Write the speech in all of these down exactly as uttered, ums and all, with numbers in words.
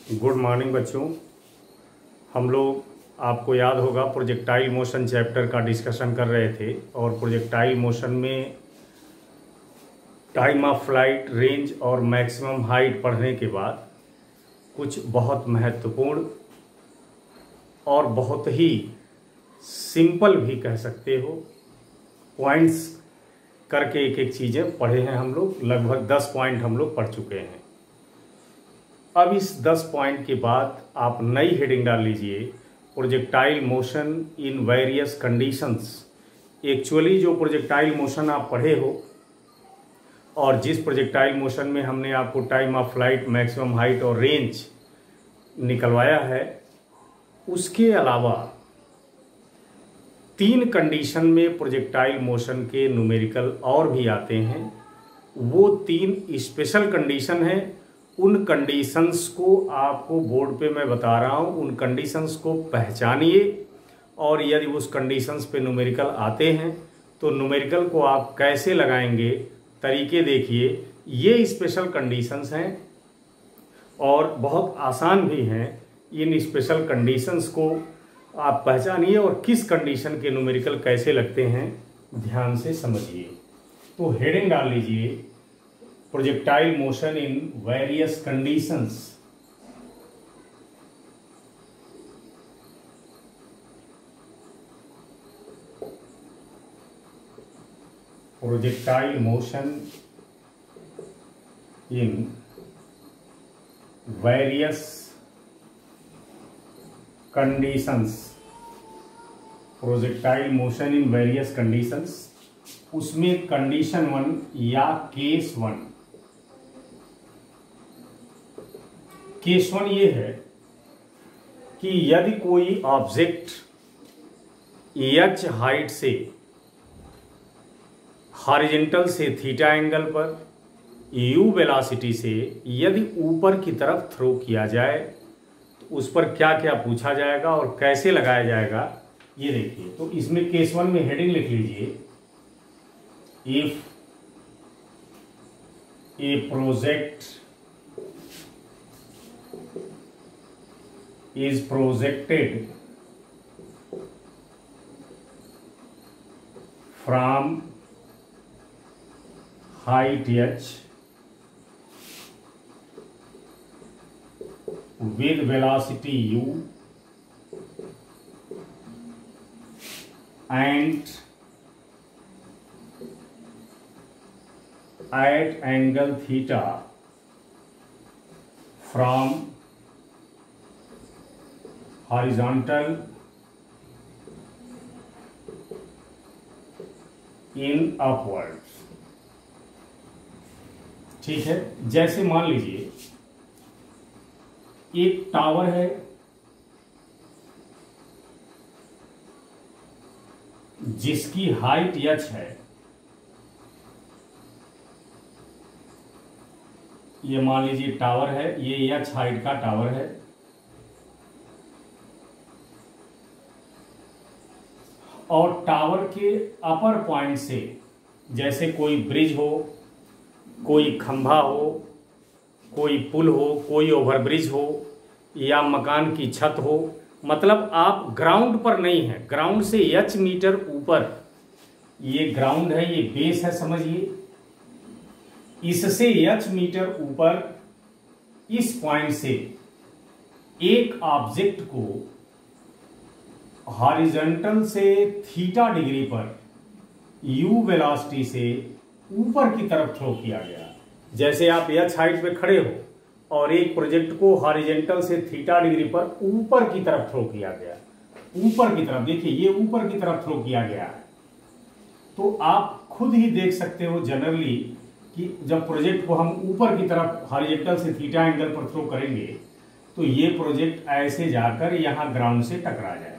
Good morning बच्चों। हम लोग आपको याद होगा प्रोजेक्टाइल मोशन चैप्टर का डिस्कशन कर रहे थे और प्रोजेक्टाइल मोशन में टाइम ऑफ फ्लाइट, रेंज और मैक्सिमम हाइट पढ़ने के बाद कुछ बहुत महत्वपूर्ण और बहुत ही सिंपल भी कह सकते हो पॉइंट्स करके एक एक चीज़ें पढ़े हैं। हम लोग लगभग दस पॉइंट हम लोग पढ़ चुके हैं। अब इस दस पॉइंट के बाद आप नई हेडिंग डाल लीजिए, projectile motion in various conditions. Actually जो प्रोजेक्टाइल मोशन आप पढ़े हो और जिस प्रोजेक्टाइल मोशन में हमने आपको time of flight, maximum height और रेंज निकलवाया है, उसके अलावा तीन कंडीशन में प्रोजेक्टाइल मोशन के न्यूमेरिकल और भी आते हैं। वो तीन स्पेशल कंडीशन हैं। उन कंडीशंस को आपको बोर्ड पे मैं बता रहा हूँ, उन कंडीशंस को पहचानिए और यदि उस कंडीशंस पे न्यूमेरिकल आते हैं तो न्यूमेरिकल को आप कैसे लगाएंगे, तरीके देखिए। ये स्पेशल कंडीशंस हैं और बहुत आसान भी हैं। इन स्पेशल कंडीशंस को आप पहचानिए और किस कंडीशन के न्यूमेरिकल कैसे लगते हैं ध्यान से समझिए। तो हेडिंग डाल लीजिए, projectile motion in various conditions. Projectile motion in various conditions. Projectile motion in various conditions, उसमें कंडीशन वन या केस वन। केस वन ये है कि यदि कोई ऑब्जेक्ट एच हाइट से हॉरिजॉन्टल से थीटा एंगल पर यू वेलोसिटी से यदि ऊपर की तरफ थ्रो किया जाए तो उस पर क्या क्या पूछा जाएगा और कैसे लगाया जाएगा ये देखिए। तो इसमें केस वन में हेडिंग लिख लीजिए, if a project is projected from height h with velocity u and at angle theta from horizontal in upwards। ठीक है, जैसे मान लीजिए एक टावर है जिसकी हाइट एच है। ये मान लीजिए टावर है, ये एच हाइट का टावर है और टावर के अपर पॉइंट से, जैसे कोई ब्रिज हो, कोई खंभा हो, कोई पुल हो, कोई ओवरब्रिज हो या मकान की छत हो, मतलब आप ग्राउंड पर नहीं है, ग्राउंड से एच मीटर ऊपर, ये ग्राउंड है, ये बेस है समझिए। इससे एच मीटर ऊपर इस पॉइंट से एक ऑब्जेक्ट को हॉरिजॉन्टल से थीटा डिग्री पर यू वेलोसिटी से ऊपर की तरफ थ्रो किया गया। जैसे आप एच हाइट पे खड़े हो और एक प्रोजेक्ट को हॉरिजॉन्टल से थीटा डिग्री पर ऊपर की तरफ थ्रो किया गया, ऊपर की तरफ देखिए, ये ऊपर की तरफ थ्रो किया गया है। तो आप खुद ही देख सकते हो जनरली कि जब प्रोजेक्ट को हम ऊपर की तरफ हॉरिजॉन्टल से थीटा एंगल पर थ्रो करेंगे तो ये प्रोजेक्ट ऐसे जाकर यहां ग्राउंड से टकरा जाएगा।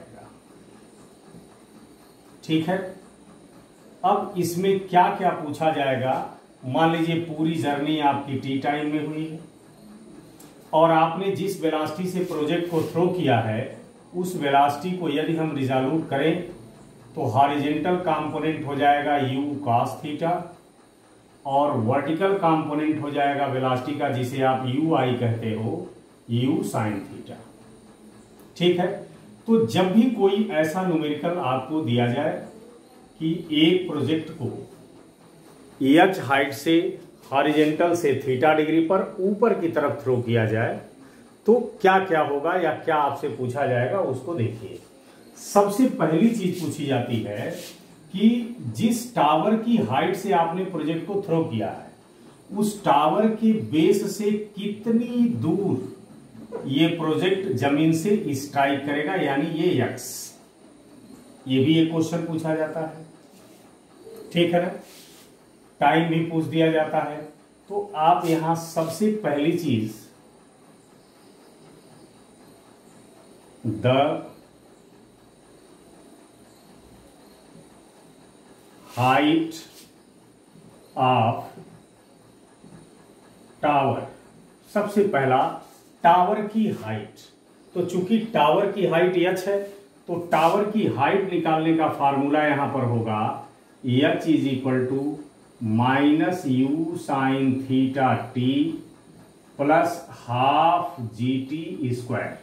ठीक है, अब इसमें क्या क्या पूछा जाएगा। मान लीजिए पूरी जर्नी आपकी टी टाइम में हुई है और आपने जिस वेलोसिटी से प्रोजेक्ट को थ्रो किया है उस वेलोसिटी को यदि हम रिजोल्यूट करें तो हॉरिजॉन्टल कंपोनेंट हो जाएगा u cos थीटा और वर्टिकल कंपोनेंट हो जाएगा वेलोसिटी का, जिसे आप ui कहते हो, यू साइन थीटा। ठीक है, तो जब भी कोई ऐसा न्यूमेरिकल आपको दिया जाए कि एक प्रोजेक्ट को एच हाइट से हॉरिजेंटल से थीटा डिग्री पर ऊपर की तरफ थ्रो किया जाए तो क्या क्या होगा या क्या आपसे पूछा जाएगा उसको देखिए। सबसे पहली चीज पूछी जाती है कि जिस टावर की हाइट से आपने प्रोजेक्ट को थ्रो किया है उस टावर के बेस से कितनी दूर ये प्रोजेक्ट जमीन से स्ट्राइक करेगा, यानी ये एक्स। ये भी एक क्वेश्चन पूछा जाता है। ठीक है ना, टाइम भी पूछ दिया जाता है। तो आप यहां सबसे पहली चीज द हाइट ऑफ टावर, सबसे पहला टावर की हाइट। तो चूंकि टावर की हाइट एच है तो टावर की हाइट निकालने का फार्मूला यहां पर होगा H is equal to minus U sine theta T plus half G T square.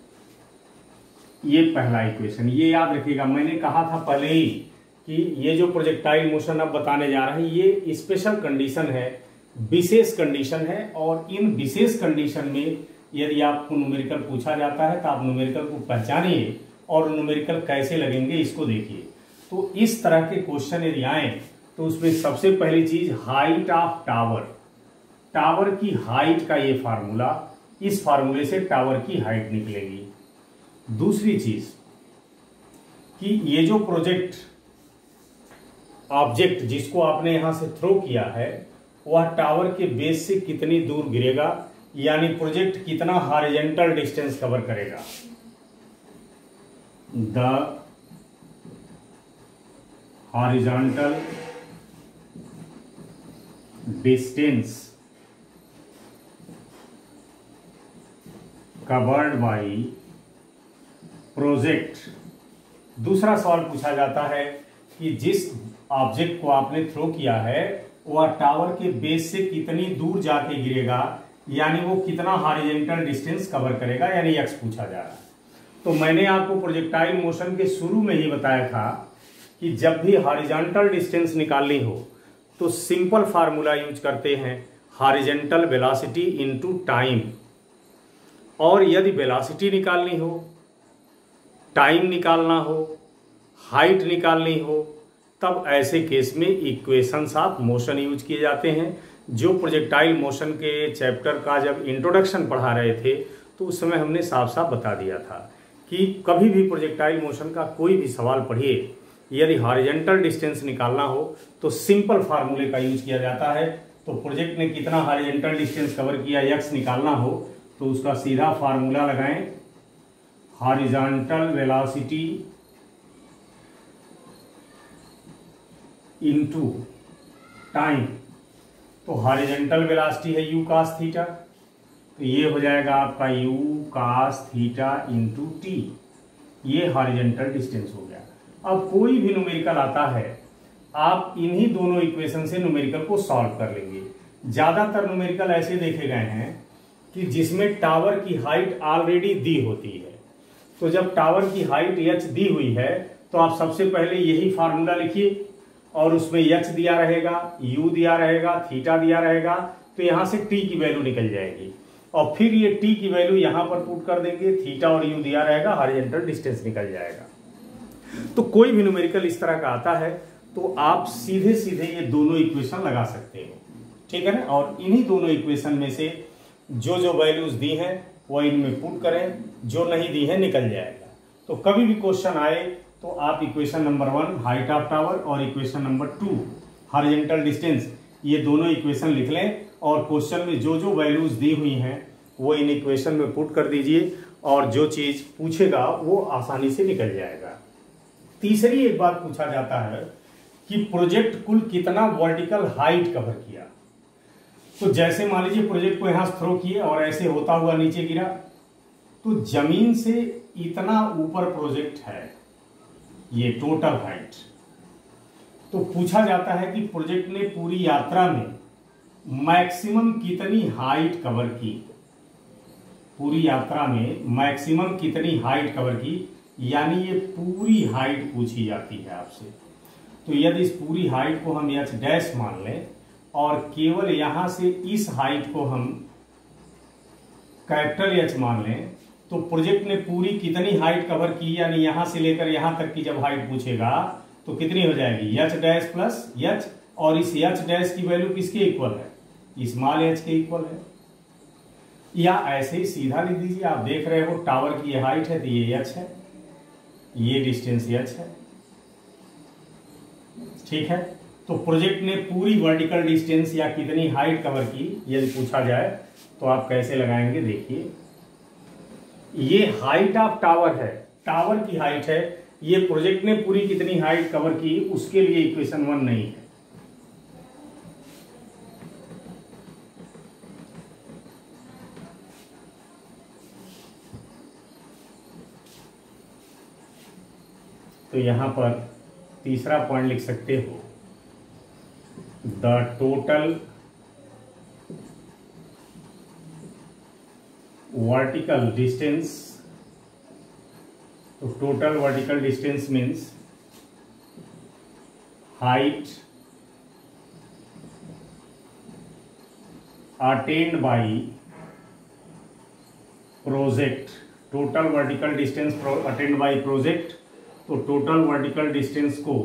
ये पहला इक्वेशन, ये याद रखिएगा। मैंने कहा था पहले ही कि ये जो प्रोजेक्टाइल मोशन अब बताने जा रहे हैं ये स्पेशल कंडीशन है, विशेष कंडीशन है। और इन विशेष कंडीशन में यदि आपको न्यूमेरिकल पूछा जाता है तो आप न्यूमेरिकल को पहचानिए और न्यूमेरिकल कैसे लगेंगे इसको देखिए। तो इस तरह के क्वेश्चन यदि आए तो उसमें सबसे पहली चीज हाइट ऑफ टावर, टावर की हाइट का ये फार्मूला, इस फार्मूले से टावर की हाइट निकलेगी। दूसरी चीज कि ये जो प्रोजेक्ट ऑब्जेक्ट जिसको आपने यहां से थ्रो किया है वह टावर के बेस से कितनी दूर गिरेगा, यानी प्रोजेक्ट कितना हॉरिजॉन्टल डिस्टेंस कवर करेगा। The horizontal distance covered by project. दूसरा सवाल पूछा जाता है कि जिस ऑब्जेक्ट को आपने थ्रो किया है वह टावर के बेस से कितनी दूर जाके गिरेगा, यानी वो कितना हॉरिजॉन्टल डिस्टेंस कवर करेगा, यानी एक्स पूछा जा रहा है। तो मैंने आपको प्रोजेक्टाइल मोशन के शुरू में ही बताया था कि जब भी हॉरिजॉन्टल डिस्टेंस निकालनी हो तो सिंपल फार्मूला यूज करते हैं हॉरिजॉन्टल वेलोसिटी इनटू टाइम। और यदि वेलोसिटी निकालनी हो, टाइम निकालना हो, हाइट निकालनी हो, तब ऐसे केस में इक्वेशंस ऑफ मोशन यूज किए जाते हैं। जो प्रोजेक्टाइल मोशन के चैप्टर का जब इंट्रोडक्शन पढ़ा रहे थे तो उस समय हमने साफ साफ बता दिया था कि कभी भी प्रोजेक्टाइल मोशन का कोई भी सवाल पढ़िए, यदि हॉरिजॉन्टल डिस्टेंस निकालना हो तो सिंपल फार्मूले का यूज किया जाता है। तो प्रोजेक्ट ने कितना हॉरिजॉन्टल डिस्टेंस कवर किया एक्स निकालना हो तो उसका सीधा फार्मूला लगाएं, हॉरिजॉन्टल वेलोसिटी इनटू टाइम। तो हॉरिजॉन्टल वेलोसिटी है यू कास थीटा, तो ये हो जाएगा आपका U cos theta into T. ये हॉरिजॉन्टल डिस्टेंस हो गया। अब कोई भी न्यूमेरिकल आता है आप इन्हीं दोनों इक्वेशन से न्यूमेरिकल को सॉल्व कर लेंगे। ज्यादातर न्यूमेरिकल ऐसे देखे गए हैं कि जिसमें टावर की हाइट ऑलरेडी दी होती है। तो जब टावर की हाइट एच दी हुई है तो आप सबसे पहले यही फार्मूला लिखिए और उसमें एच दिया रहेगा, यू दिया रहेगा, थीटा दिया रहेगा, तो यहां से टी की वैल्यू निकल जाएगी और फिर ये टी की वैल्यू यहां पर पुट कर देंगे, थीटा और यू दिया रहेगा, हॉरिजॉन्टल डिस्टेंस निकल जाएगा। तो कोई भी न्यूमेरिकल इस तरह का आता है तो आप सीधे सीधे ये दोनों इक्वेशन लगा सकते हो, ठीक है ना। और इन्हीं दोनों इक्वेशन में से जो जो वैल्यूज दी हैं वो इनमें पुट करें, जो नहीं दी है निकल जाएगा। तो कभी भी क्वेश्चन आए तो आप equation number one height of tower और equation number two horizontal distance, ये दोनों इक्वेशन लिख लें और क्वेश्चन में जो जो वैल्यूज दी हुई हैं वो इन इक्वेशन में पुट कर दीजिए और जो चीज पूछेगा वो आसानी से निकल जाएगा। तीसरी एक बात पूछा जाता है कि प्रोजेक्ट कुल कितना वर्टिकल हाइट कवर किया। तो जैसे मान लीजिए प्रोजेक्ट को यहां थ्रो किए और ऐसे होता हुआ नीचे गिरा, तो जमीन से इतना ऊपर प्रोजेक्ट है, ये टोटल हाइट। तो पूछा जाता है कि प्रोजेक्ट ने पूरी यात्रा में मैक्सिमम कितनी हाइट कवर की। पूरी यात्रा में मैक्सिमम कितनी हाइट कवर की, यानी ये पूरी हाइट पूछी जाती है आपसे। तो यदि इस पूरी हाइट को हम एच डैश मान लें और केवल यहां से इस हाइट को हम कैपिटल एच मान लें, तो प्रोजेक्ट ने पूरी कितनी हाइट कवर की, यानी यहां से लेकर यहां तक की जब हाइट पूछेगा तो कितनी हो जाएगी, एच डैश प्लस एच, और इस एच डैश की वैल्यू किसके इक्वल है, स्मॉल एच के इक्वल है। या ऐसे ही सीधा लिख दीजिए, आप देख रहे हो टावर की ये हाइट है तो ये एच है, ये डिस्टेंस एच है, ठीक है। तो प्रोजेक्ट ने पूरी वर्टिकल डिस्टेंस या कितनी हाइट कवर की यदि पूछा जाए तो आप कैसे लगाएंगे, देखिए ये हाइट ऑफ टावर है, टावर की हाइट है, ये प्रोजेक्ट ने पूरी कितनी हाइट कवर की उसके लिए इक्वेशन वन नहीं है। तो यहां पर तीसरा पॉइंट लिख सकते हो, द टोटल वर्टिकल डिस्टेंस। तो total vertical distance means height attained by project, total vertical distance attained by project. तो टोटल वर्टिकल डिस्टेंस को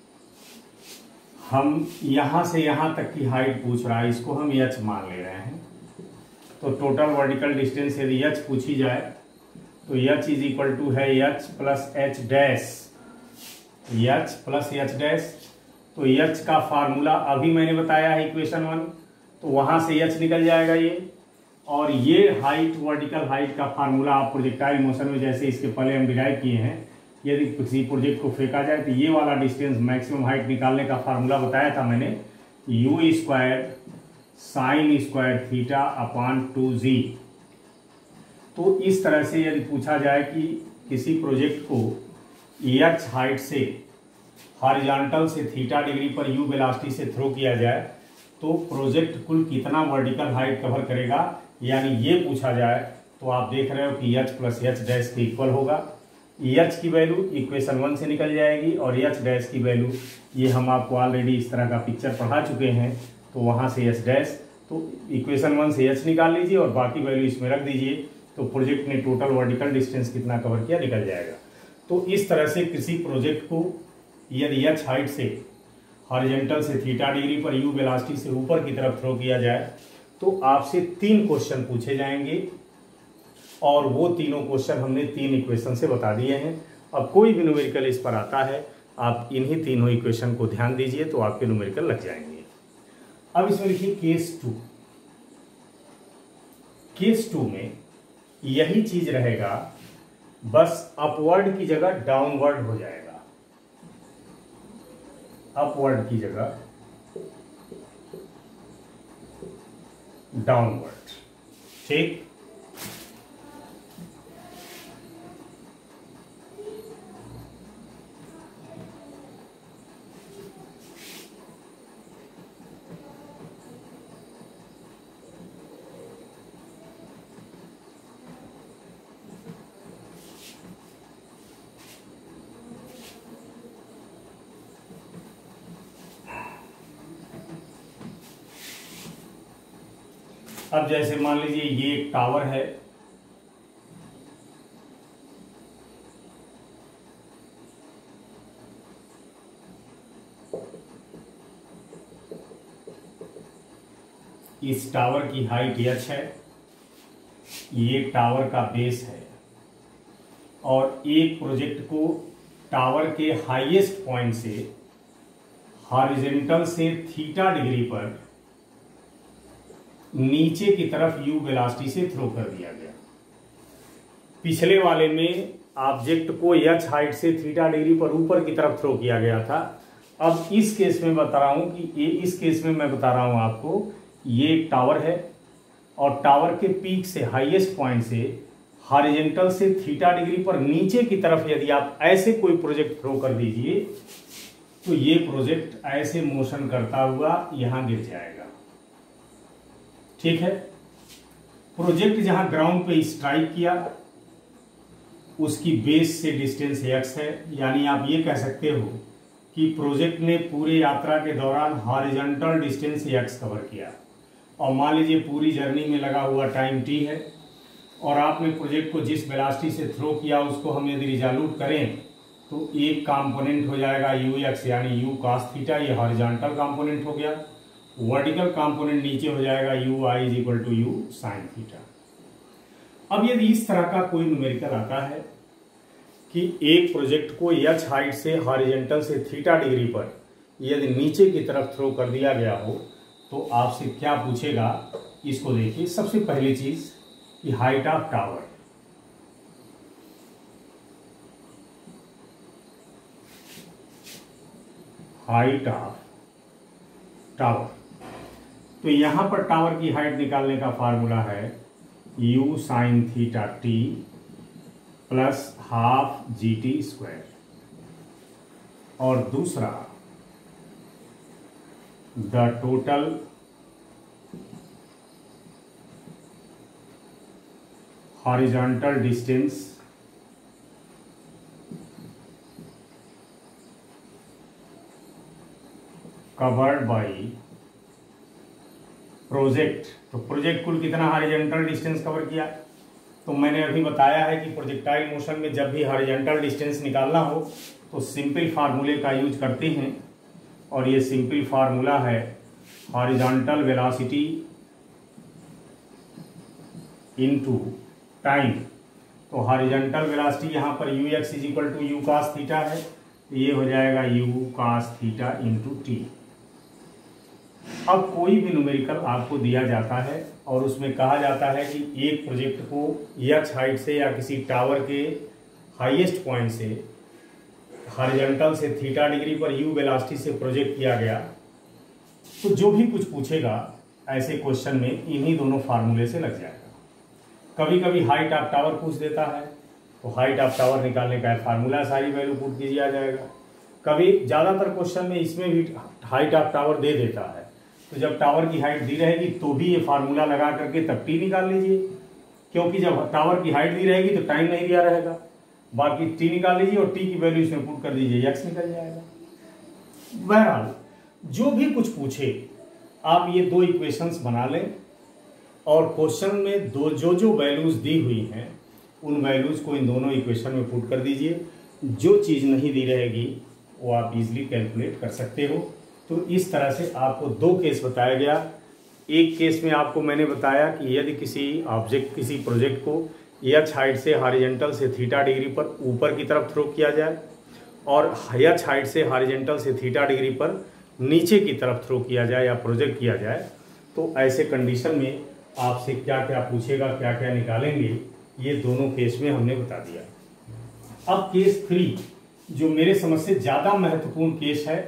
हम यहां से यहां तक की हाइट पूछ रहा है, इसको हम एच मान ले रहे हैं। तो टोटल वर्टिकल डिस्टेंस यदि एच पूछी जाए तो एच इज इक्वल टू है h plus h dash, h plus h dash. तो एच का फार्मूला अभी मैंने बताया है इक्वेशन वन, तो वहां से एच निकल जाएगा ये, और ये हाइट वर्टिकल हाइट का फार्मूला आप प्रोजेक्टाइल मोशन में जैसे इसके पहले हम डिराइव किए हैं, यदि किसी प्रोजेक्ट को फेंका जाए तो ये वाला डिस्टेंस मैक्सिमम हाइट निकालने का फार्मूला बताया था मैंने, u square sine square theta upon two g. तो इस तरह से यदि पूछा जाए कि किसी प्रोजेक्ट को एच हाइट से हॉरिजॉन्टल से थीटा डिग्री पर यू वेलोसिटी से थ्रो किया जाए तो प्रोजेक्ट कुल कितना वर्टिकल हाइट कवर करेगा, यानी ये पूछा जाए, तो आप देख रहे हो कि एच प्लस एच डैश के इक्वल होगा। एच की वैल्यू इक्वेशन वन से निकल जाएगी और एच डैश की वैल्यू ये हम आपको ऑलरेडी इस तरह का पिक्चर पढ़ा चुके हैं, तो वहाँ से एच डैश, तो इक्वेशन वन से एच निकाल लीजिए और बाकी वैल्यू इसमें रख दीजिए, तो प्रोजेक्ट ने टोटल वर्टिकल डिस्टेंस कितना कवर किया निकल जाएगा। तो इस तरह से किसी प्रोजेक्ट को यदि एच हाइट से हॉरिजॉन्टल से थीटा डिग्री पर यू वेलोसिटी से ऊपर की तरफ थ्रो किया जाए तो आपसे तीन क्वेश्चन पूछे जाएंगे, और वो तीनों क्वेश्चन हमने तीन इक्वेशन से बता दिए हैं। अब कोई भी न्यूमेरिकल इस पर आता है, आप इन्हीं तीनों इक्वेशन को ध्यान दीजिए तो आपके न्यूमेरिकल लग जाएंगे। अब इसमें लिखिए केस टू। केस टू में यही चीज रहेगा, बस अपवर्ड की जगह डाउनवर्ड हो जाएगा, अपवर्ड की जगह डाउनवर्ड, ठीक। अब जैसे मान लीजिए ये एक टावर है, इस टावर की हाइट एच है, ये टावर का बेस है, और एक प्रोजेक्ट को टावर के हाईएस्ट पॉइंट से हॉरिजॉन्टल से थीटा डिग्री पर नीचे की तरफ यू वेलोसिटी से थ्रो कर दिया गया। पिछले वाले में ऑब्जेक्ट को एच हाइट से थीटा डिग्री पर ऊपर की तरफ थ्रो किया गया था। अब इस केस में बता रहा हूं कि ये इस केस में मैं बता रहा हूं आपको, ये एक टावर है और टावर के पीक से हाईएस्ट पॉइंट से हॉरिजॉन्टल से थीटा डिग्री पर नीचे की तरफ यदि आप ऐसे कोई प्रोजेक्ट थ्रो कर दीजिए तो ये प्रोजेक्ट ऐसे मोशन करता हुआ यहां गिर जाएगा, ठीक है। प्रोजेक्ट जहां ग्राउंड पे स्ट्राइक किया उसकी बेस से डिस्टेंस एक्स है, यानी आप ये कह सकते हो कि प्रोजेक्ट ने पूरे यात्रा के दौरान हॉरिजॉन्टल डिस्टेंस एक्स कवर किया। और मान लीजिए पूरी जर्नी में लगा हुआ टाइम टी है और आपने प्रोजेक्ट को जिस वेलोसिटी से थ्रो किया उसको हम यदि रिजॉल्व करें तो एक कंपोनेंट हो जाएगा यू एक्स यानी यू कॉस थीटा, ये हॉरिजॉन्टल कंपोनेंट हो गया। वर्टिकल कंपोनेंट नीचे हो जाएगा u i is equal to u sine theta. अब यदि इस तरह का कोई न्यूमेरिकल आता है कि एक प्रोजेक्ट को एच हाइट से हॉरिजॉन्टल से थीटा डिग्री पर यदि नीचे की तरफ थ्रो कर दिया गया हो तो आपसे क्या पूछेगा, इसको देखिए। सबसे पहली चीज कि height of tower, height of tower, तो यहां पर टावर की हाइट निकालने का फार्मूला है u sine theta T plus half G T square. और दूसरा the total horizontal distance covered by project. तो प्रोजेक्ट कुल कितना हॉरिजॉन्टल डिस्टेंस कवर किया, तो मैंने अभी बताया है कि प्रोजेक्टाइल मोशन में जब भी हॉरिजॉन्टल डिस्टेंस निकालना हो तो सिंपल फार्मूले का यूज करते हैं और ये सिंपल फार्मूला है हॉरिजॉन्टल वेलोसिटी इनटू टाइम। तो हॉरिजॉन्टल वेलोसिटी यहाँ पर u x is equal to u cos theta है, तो ये हो जाएगा u cos theta into t. अब कोई भी न्यूमेरिकल आपको दिया जाता है और उसमें कहा जाता है कि एक प्रोजेक्ट को एच हाइट से या किसी टावर के हाईएस्ट पॉइंट से हॉरिजॉन्टल से थीटा डिग्री पर यू वेलोसिटी से प्रोजेक्ट किया गया, तो जो भी कुछ पूछेगा ऐसे क्वेश्चन में इन्हीं दोनों फार्मूले से लग जाएगा। कभी कभी हाइट ऑफ टावर पूछ देता है तो हाइट ऑफ टावर निकालने का फार्मूला सारी वैल्यू पुट कीजिए आ जाएगा। कभी ज़्यादातर क्वेश्चन में इसमें भी हाइट ऑफ टावर दे देता है, तो जब टावर की हाइट दी रहेगी तो भी ये फार्मूला लगा करके तब टी निकाल लीजिए, क्योंकि जब टावर की हाइट दी रहेगी तो टाइम नहीं दिया रहेगा। बाकी टी निकाल लीजिए और टी की वैल्यू इसमें पुट कर दीजिए, एक्स निकल जाएगा। बहरहाल जो भी कुछ पूछे आप ये दो इक्वेशंस बना लें और क्वेश्चन में दो जो जो वैल्यूज दी हुई हैं उन वैल्यूज को इन दोनों इक्वेशन में पुट कर दीजिए। जो चीज़ नहीं दी रहेगी वो आप इजीली कैलकुलेट कर सकते हो। तो इस तरह से आपको दो केस बताया गया। एक केस में आपको मैंने बताया कि यदि किसी ऑब्जेक्ट किसी प्रोजेक्ट को एच हाइट से हॉरिजॉन्टल से थीटा डिग्री पर ऊपर की तरफ थ्रो किया जाए और एच हाइट से हॉरिजॉन्टल से थीटा डिग्री पर नीचे की तरफ थ्रो किया जाए या प्रोजेक्ट किया जाए, तो ऐसे कंडीशन में आपसे क्या क्या पूछेगा, क्या क्या निकालेंगे, ये दोनों केस में हमने बता दिया। अब केस थ्री जो मेरे समझ से ज्यादा महत्वपूर्ण केस है,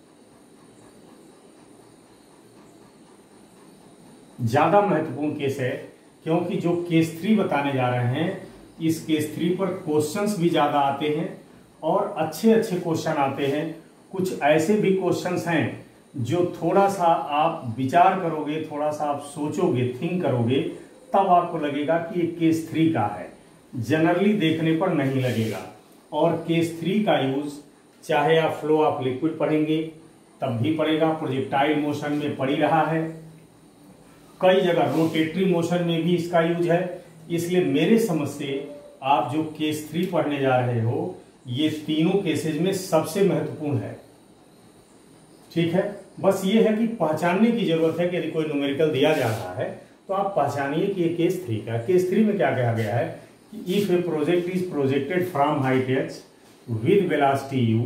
ज्यादा महत्वपूर्ण केस है क्योंकि जो केस थ्री बताने जा रहे हैं इस केस थ्री पर क्वेश्चंस भी ज्यादा आते हैं और अच्छे अच्छे क्वेश्चन आते हैं। कुछ ऐसे भी क्वेश्चंस हैं जो थोड़ा सा आप विचार करोगे, थोड़ा सा आप सोचोगे, थिंक करोगे, तब आपको लगेगा कि ये केस थ्री का है, जनरली देखने पर नहीं लगेगा। और केस थ्री का यूज चाहे आप फ्लो ऑफ लिक्विड पढ़ेंगे तब भी पड़ेगा, प्रोजेक्टाइल मोशन में पड़ ही रहा है, कई जगह रोटेटरी मोशन में भी इसका यूज है। इसलिए मेरे समझ से आप जो केस थ्री पढ़ने जा रहे हो ये तीनों केसेज में सबसे महत्वपूर्ण है। ठीक है, बस ये है कि पहचानने की जरूरत है कि यदि कोई न्यूमेरिकल दिया जा रहा है तो आप पहचानिए कि ये केस थ्री का। केस थ्री में क्या कहा गया है कि if a project is projected from height h with velocity u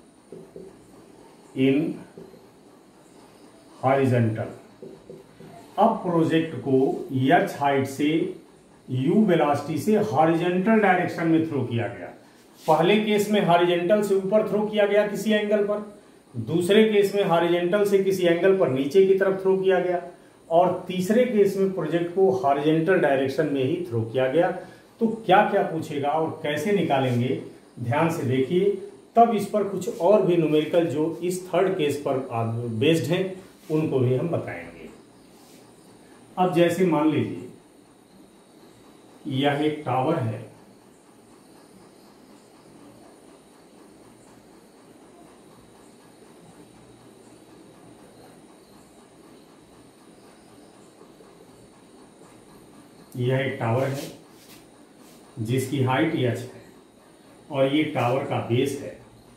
in horizontal. अब प्रोजेक्ट को एच हाइट से यू वेलोसिटी से हॉरिजॉन्टल डायरेक्शन में थ्रो किया गया। पहले केस में हॉरिजॉन्टल से ऊपर थ्रो किया गया किसी एंगल पर, दूसरे केस में हॉरिजॉन्टल से किसी एंगल पर नीचे की तरफ थ्रो किया गया और तीसरे केस में प्रोजेक्ट को हॉरिजॉन्टल डायरेक्शन में ही थ्रो किया गया। तो क्या क्या पूछेगा और कैसे निकालेंगे ध्यान से देखिए, तब इस पर कुछ और भी न्यूमेरिकल जो इस थर्ड केस पर बेस्ड हैं उनको भी हम बताएंगे। अब जैसे मान लीजिए यह एक टावर है, यह एक टावर है जिसकी हाइट एच है और ये टावर का बेस है।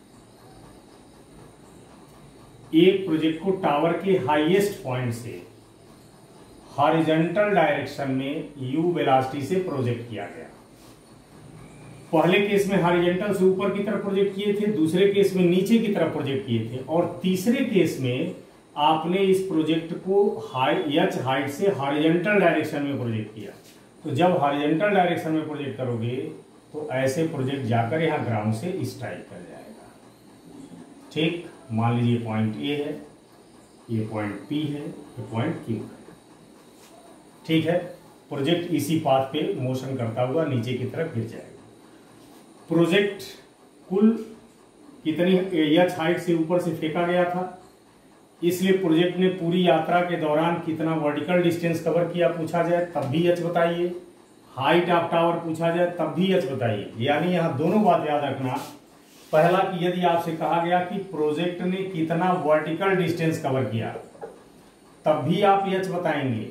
एक प्रोजेक्ट को टावर के हाईएस्ट पॉइंट से हॉरिजॉन्टल डायरेक्शन में यू वेलोसिटी से प्रोजेक्ट किया गया। पहले केस में हॉरिजॉन्टल से ऊपर की तरफ प्रोजेक्ट किए थे, दूसरे केस में नीचे की तरफ प्रोजेक्ट किए थे, और तीसरे केस में आपने इस प्रोजेक्ट को हाई एच हाइट से हॉरिजॉन्टल डायरेक्शन में प्रोजेक्ट किया। तो जब हॉरिजॉन्टल डायरेक्शन में प्रोजेक्ट करोगे तो ऐसे प्रोजेक्ट जाकर यहाँ ग्राउंड से स्ट्राइक कर जाएगा। ठीक, मान लीजिए पॉइंट ए है, ये पॉइंट पी है, ये पॉइंट क्यू है। ठीक है, प्रोजेक्ट इसी पाथ पे मोशन करता हुआ नीचे की तरफ गिर जाएगा। प्रोजेक्ट कुल कितनी एच हाइट से ऊपर से फेंका गया था, इसलिए प्रोजेक्ट ने पूरी यात्रा के दौरान कितना वर्टिकल डिस्टेंस कवर किया पूछा जाए तब भी एच बताइए, हाइट ऑफ टावर पूछा जाए तब भी एच बताइए। यानी यहाँ दोनों बात याद रखना। पहला कि यदि आपसे कहा गया कि प्रोजेक्ट ने कितना वर्टिकल डिस्टेंस कवर किया तब भी आप एच बताएंगे,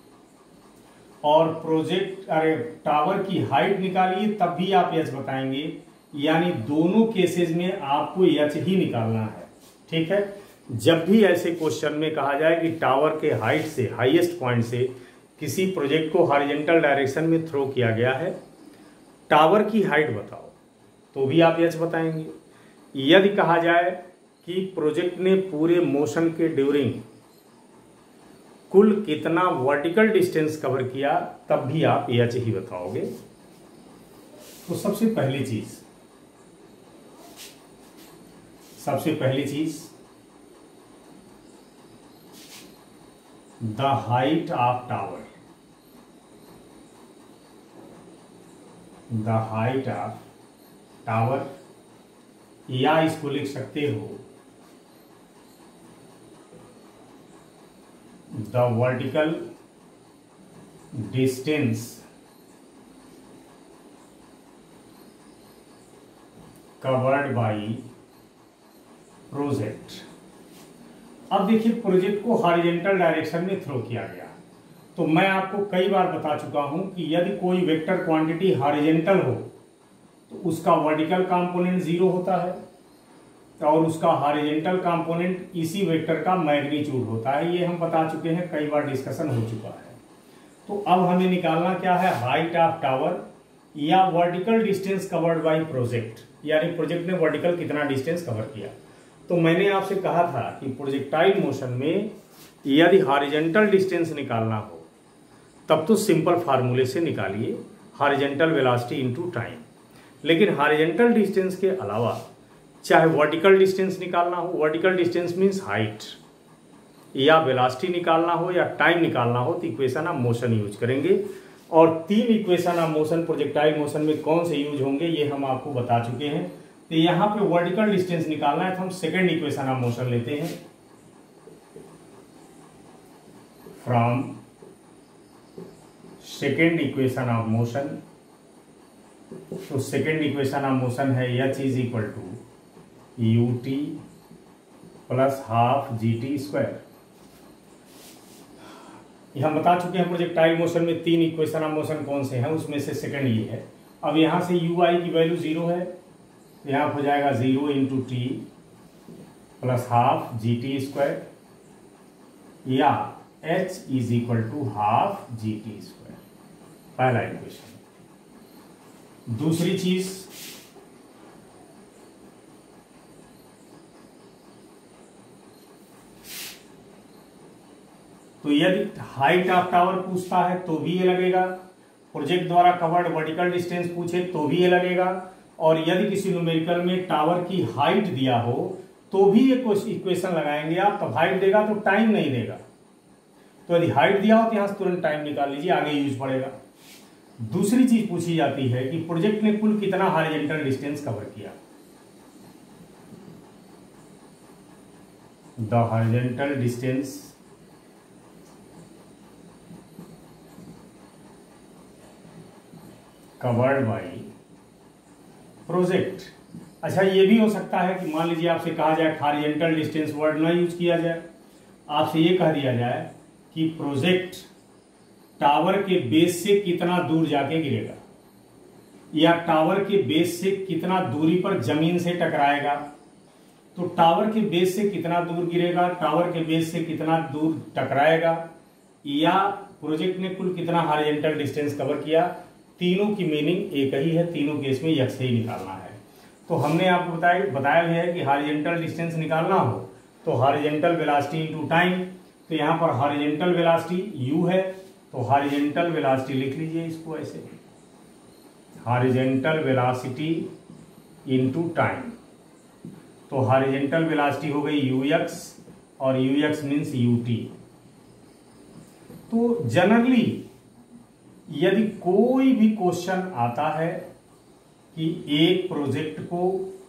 और प्रोजेक्ट अरे टावर की हाइट निकालिए तब भी आप एच बताएंगे। यानी दोनों केसेस में आपको एच ही निकालना है। ठीक है, जब भी ऐसे क्वेश्चन में कहा जाए कि टावर के हाइट से हाईएस्ट पॉइंट से किसी प्रोजेक्ट को हॉरिजॉन्टल डायरेक्शन में थ्रो किया गया है, टावर की हाइट बताओ, तो भी आप एच बताएंगे। यदि कहा जाए कि प्रोजेक्ट ने पूरे मोशन के ड्यूरिंग कुल कितना वर्टिकल डिस्टेंस कवर किया तब भी आप एच ही बताओगे। तो सबसे पहली चीज सबसे पहली चीज the height of tower, the height of tower, या इसको लिख सकते हो the vertical distance covered by project. अब देखिए, प्रोजेक्ट को हॉरिजॉन्टल डायरेक्शन में थ्रो किया गया, तो मैं आपको कई बार बता चुका हूं कि यदि कोई वेक्टर क्वांटिटी हॉरिजॉन्टल हो तो उसका वर्टिकल कंपोनेंट जीरो होता है और उसका हॉरिजॉन्टल कंपोनेंट इसी वेक्टर का मैग्नीट्यूड होता है। ये हम बता चुके हैं, कई बार डिस्कशन हो चुका है। तो अब हमें निकालना क्या है, हाइट ऑफ टावर या vertical distance covered by project, यानी प्रोजेक्ट ने वर्टिकल कितना डिस्टेंस कवर किया। तो मैंने आपसे कहा था कि प्रोजेक्टाइल मोशन में यदि हॉरिजॉन्टल डिस्टेंस निकालना हो तब तो सिंपल फार्मूले से निकालिए, हॉरिजॉन्टल वेलोसिटी इनटू टाइम। लेकिन हॉरिजॉन्टल डिस्टेंस के अलावा चाहे वर्टिकल डिस्टेंस निकालना हो, वर्टिकल डिस्टेंस मीन्स हाइट, या वेलोसिटी निकालना हो या टाइम निकालना हो, तो इक्वेशन ऑफ मोशन यूज करेंगे। और तीन equation of motion projectile motion में कौन से यूज होंगे ये हम आपको बता चुके हैं। तो यहाँ पे वर्टिकल डिस्टेंस निकालना है तो हम सेकेंड इक्वेशन ऑफ मोशन लेते हैं, from second equation of motion. तो सेकेंड इक्वेशन ऑफ मोशन है h is equal to you t plus half G T square. हम बता चुके हैं प्रोजेक्टाइल मोशन में तीन इक्वेशन ऑफ मोशन कौन से हैं, उसमें से सेकंड ये है। अब यहां से यू आई की वैल्यू जीरो है, यहाँ हो जाएगा zero into t plus half G T square, या h is equal to half G T square, पहला इक्वेशन। दूसरी चीज, तो यदि हाइट ऑफ टावर पूछता है तो भी ये लगेगा, प्रोजेक्ट द्वारा कवर्ड वर्टिकल डिस्टेंस पूछे तो भी ये लगेगा, और यदि किसी न्यूमेरिकल में टावर की हाइट दिया हो तो भी ये इक्वेशन लगाएंगे आप। तो हाइट देगा तो टाइम नहीं देगा, तो यदि हाइट दिया हो तो यहां से तुरंत टाइम निकाल लीजिए, आगे यूज पड़ेगा। दूसरी चीज पूछी जाती है कि प्रोजेक्ट ने कुल कितना हॉरिजॉन्टल डिस्टेंस कवर किया। The horizontal distance covered by project. अच्छा, ये भी हो सकता है कि मान लीजिए आपसे कहा जाए हॉरिजॉन्टल डिस्टेंस वर्ड ना यूज किया जाए, आपसे ये कह दिया जाए कि प्रोजेक्ट टावर के बेस से कितना दूर जाके गिरेगा, या टावर के बेस से कितना दूरी पर जमीन से टकराएगा। तो टावर के बेस से कितना दूर गिरेगा, टावर के बेस से कितना दूर टकराएगा, या प्रोजेक्ट ने कुल कितना हॉरिजॉन्टल डिस्टेंस कवर किया, तीनों की मीनिंग एक ही है, तीनों केस में यक्स ही निकालना है। तो हमने आपको बताया बताया गया है कि हॉरिजॉन्टल डिस्टेंस निकालना हो तो हॉरिजॉन्टल वेलोसिटी इनटू टाइम, तो यहाँ पर हॉरिजॉन्टल वेलोसिटी u है, तो हॉरिजॉन्टल वेलोसिटी लिख लीजिए इसको ऐसे, हॉरिजॉन्टल वेलोसिटी इनटू टाइम। तो हॉरिजॉन्टल वेलोसिटी हो गई ux और ux मीन्स ut। तो जनरली यदि कोई भी क्वेश्चन आता है कि एक प्रोजेक्ट को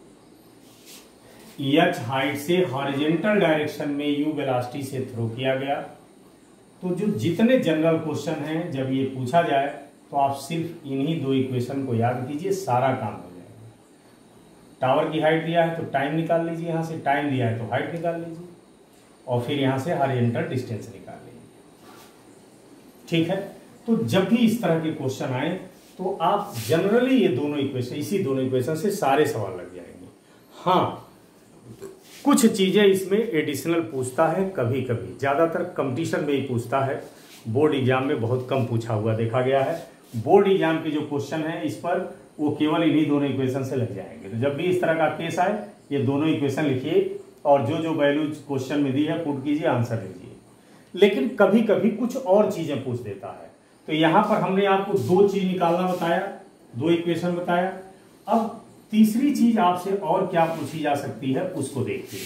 h हाइट से हॉरिजॉन्टल डायरेक्शन में u वेलोसिटी से थ्रो किया गया, तो जो जितने जनरल क्वेश्चन हैं जब ये पूछा जाए तो आप सिर्फ इन्हीं दो इक्वेशन को याद कीजिए, सारा काम हो जाएगा। टावर की हाइट दिया है तो टाइम निकाल लीजिए, यहाँ से टाइम दिया है तो हाइट निकाल लीजिए, और फिर यहाँ से हॉरिजॉन्टल डिस्टेंस निकाल लीजिए। ठीक है, तो जब भी इस तरह के क्वेश्चन आए तो आप जनरली ये दोनों इक्वेशन, इसी दोनों इक्वेशन से सारे सवाल लग जाएंगे। हाँ, कुछ चीजें इसमें एडिशनल पूछता है, कभी कभी, ज्यादातर कंपटीशन में ही पूछता है, बोर्ड एग्जाम में बहुत कम पूछा हुआ देखा गया है। बोर्ड एग्जाम के जो क्वेश्चन है इस पर वो केवल इन्हीं दोनों इक्वेशन से लग जाएंगे। तो जब भी इस तरह का केस आए ये दोनों इक्वेशन लिखिए और जो जो वैल्यू क्वेश्चन में दी है पुट कीजिए, आंसर लीजिए। लेकिन कभी कभी कुछ और चीजें पूछ देता है, तो यहां पर हमने आपको दो चीज निकालना बताया, दो इक्वेशन बताया। अब तीसरी चीज आपसे और क्या पूछी जा सकती है उसको देखिए।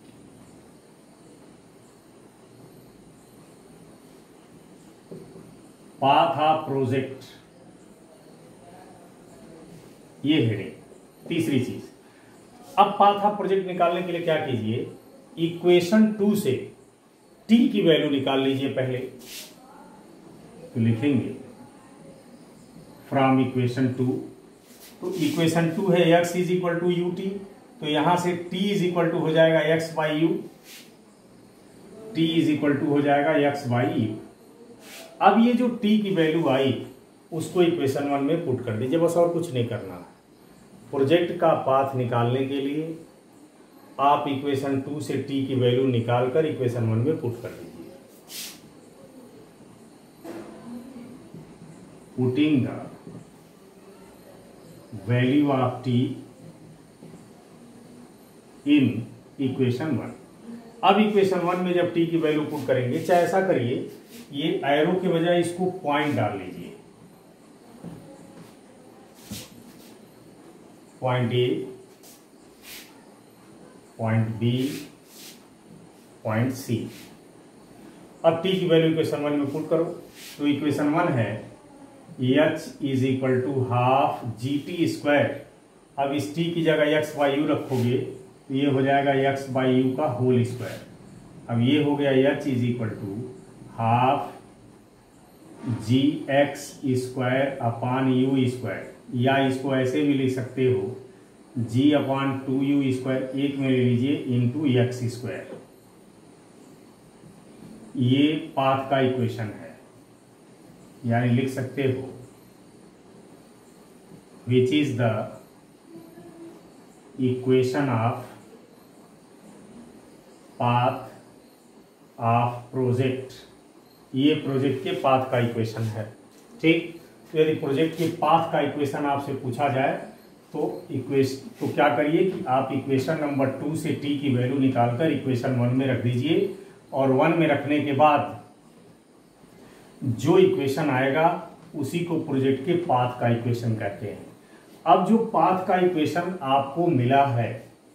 पाथ ऑफ प्रोजेक्ट, ये हेडिंग, तीसरी चीज। अब पाथ ऑफ प्रोजेक्ट निकालने के लिए क्या कीजिए, इक्वेशन टू से टी की वैल्यू निकाल लीजिए पहले। तो लिखेंगे फ्रॉम इक्वेशन टू, तो इक्वेशन टू है x is equal to U T, तो यहां से t इज इक्वल टू हो जाएगा x by u, t is equal to हो जाएगा x बाई यू। अब ये जो t की वैल्यू आई उसको इक्वेशन वन में पुट कर दीजिए, बस और कुछ नहीं करना है। प्रोजेक्ट का पाथ निकालने के लिए आप इक्वेशन टू से t की वैल्यू निकालकर इक्वेशन वन में पुट कर दीजिए। Putting the value of t in equation one. अब इक्वेशन वन में जब t की वैल्यू पुट करेंगे, चाहे ऐसा करिए, ये एरो के बजाय इसको पॉइंट डाल लीजिए, point A, point B, point C. अब t की वैल्यू इक्वेशन वन में पुट करो, तो इक्वेशन वन है h is equal to half G T square. अब इस t की जगह x बाई यू रखोगे तो ये हो जाएगा x बाई यू का होल स्क्वायर। अब ये हो गया h is equal to half g x square upon u square, या इसको ऐसे भी लिख सकते हो g upon two u square, एक में ले लीजिए, इंटू एक्स स्क्वायर। ये पाथ का इक्वेशन है, यानी लिख सकते हो which is the equation of path of project. ये प्रोजेक्ट के पाथ का इक्वेशन है। ठीक, तो यदि प्रोजेक्ट के पाथ का इक्वेशन आपसे पूछा जाए तो इक्वेशन तो क्या करिए कि आप इक्वेशन नंबर टू से टी की वैल्यू निकालकर इक्वेशन वन में रख दीजिए, और वन में रखने के बाद जो इक्वेशन आएगा उसी को प्रोजेक्ट के पाथ का इक्वेशन कहते हैं। अब जो पाथ का इक्वेशन आपको मिला है,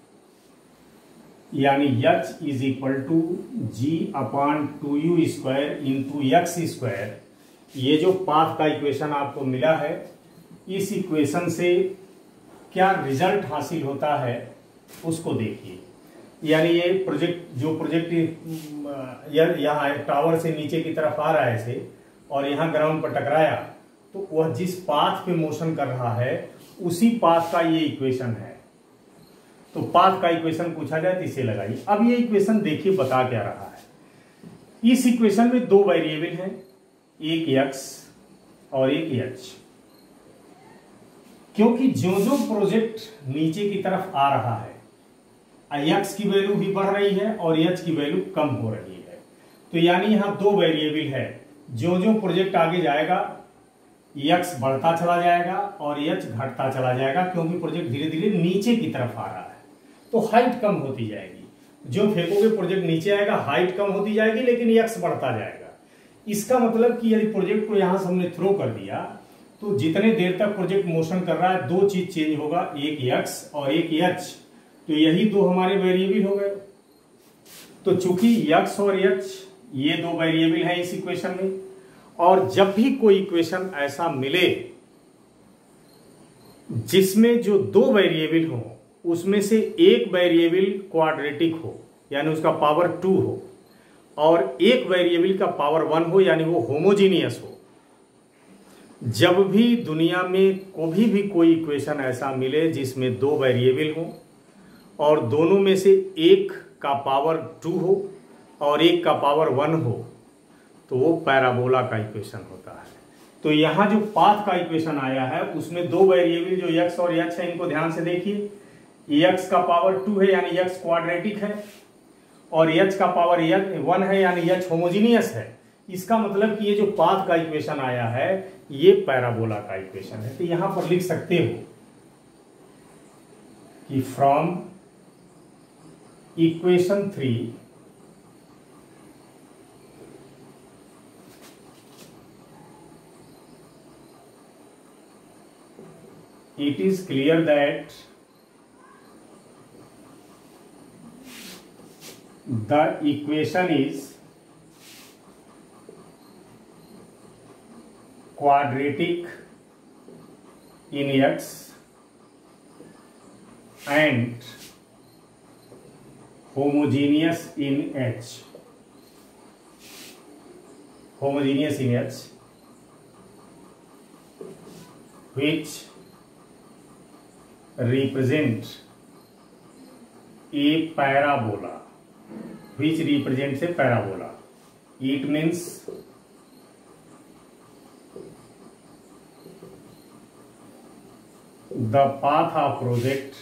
यानी h is equal to g upon two u square into x square, ये जो पाथ का इक्वेशन आपको मिला है, इस इक्वेशन से क्या रिजल्ट हासिल होता है उसको देखिए। यानी ये प्रोजेक्ट जो प्रोजेक्ट यहाँ टावर से नीचे की तरफ आ रहा है ऐसे, और यहाँ ग्राउंड पर टकराया, तो वह जिस पाथ पे मोशन कर रहा है उसी पाथ का ये इक्वेशन है। तो पाथ का इक्वेशन पूछा जाए तो इसे लगाइए। अब ये इक्वेशन देखिए बता क्या रहा है। इस इक्वेशन में दो वेरिएबल हैं, एक x और एक h। क्योंकि जो जो प्रोजेक्ट नीचे की तरफ आ रहा है x की वैल्यू भी बढ़ रही है और h की वैल्यू कम हो रही है, तो यानी यहां दो वेरिएबल है। जो जो प्रोजेक्ट आगे जाएगा x बढ़ता चला जाएगा और h घटता चला जाएगा, क्योंकि प्रोजेक्ट धीरे धीरे नीचे की तरफ आ रहा है तो हाइट कम होती जाएगी। जो फेंकोगे प्रोजेक्ट नीचे आएगा, हाइट कम होती जाएगी लेकिन x बढ़ता जाएगा। इसका मतलब कि यदि प्रोजेक्ट को यहां से हमने थ्रो कर दिया तो जितने देर तक प्रोजेक्ट मोशन कर रहा है दो चीज चेंज होगा, एक x और एक h। तो यही दो हमारे वेरिएबल हो गए। तो चूंकि x और h ये दो वेरिएबल हैं इस इक्वेशन में, और जब भी कोई इक्वेशन ऐसा मिले जिसमें जो दो वेरिएबल हो उसमें से एक वेरिएबल क्वाड्रेटिक हो यानी उसका पावर टू हो और एक वेरिएबल का पावर वन हो यानी वो होमोजीनियस हो, जब भी दुनिया में कभी भी कोई इक्वेशन ऐसा मिले जिसमें दो वेरिएबल हो और दोनों में से एक का पावर टू हो और एक का पावर वन हो, तो वो पैराबोला का इक्वेशन होता है। तो यहाँ जो पाथ का इक्वेशन आया है उसमें दो वेरिएबल जो x और h है, इनको ध्यान से देखिए। x का पावर टू है यानी x क्वाड्रेटिक है और h का पावर वन है यानी h होमोजीनियस है। इसका मतलब कि ये जो पाथ का इक्वेशन आया है ये पैराबोला का इक्वेशन है। तो यहां पर लिख सकते हो कि from equation three it is clear that the equation is quadratic in x and homogeneous in h. Homogeneous in h, which represent a parabola, which represents a parabola. It means the path of project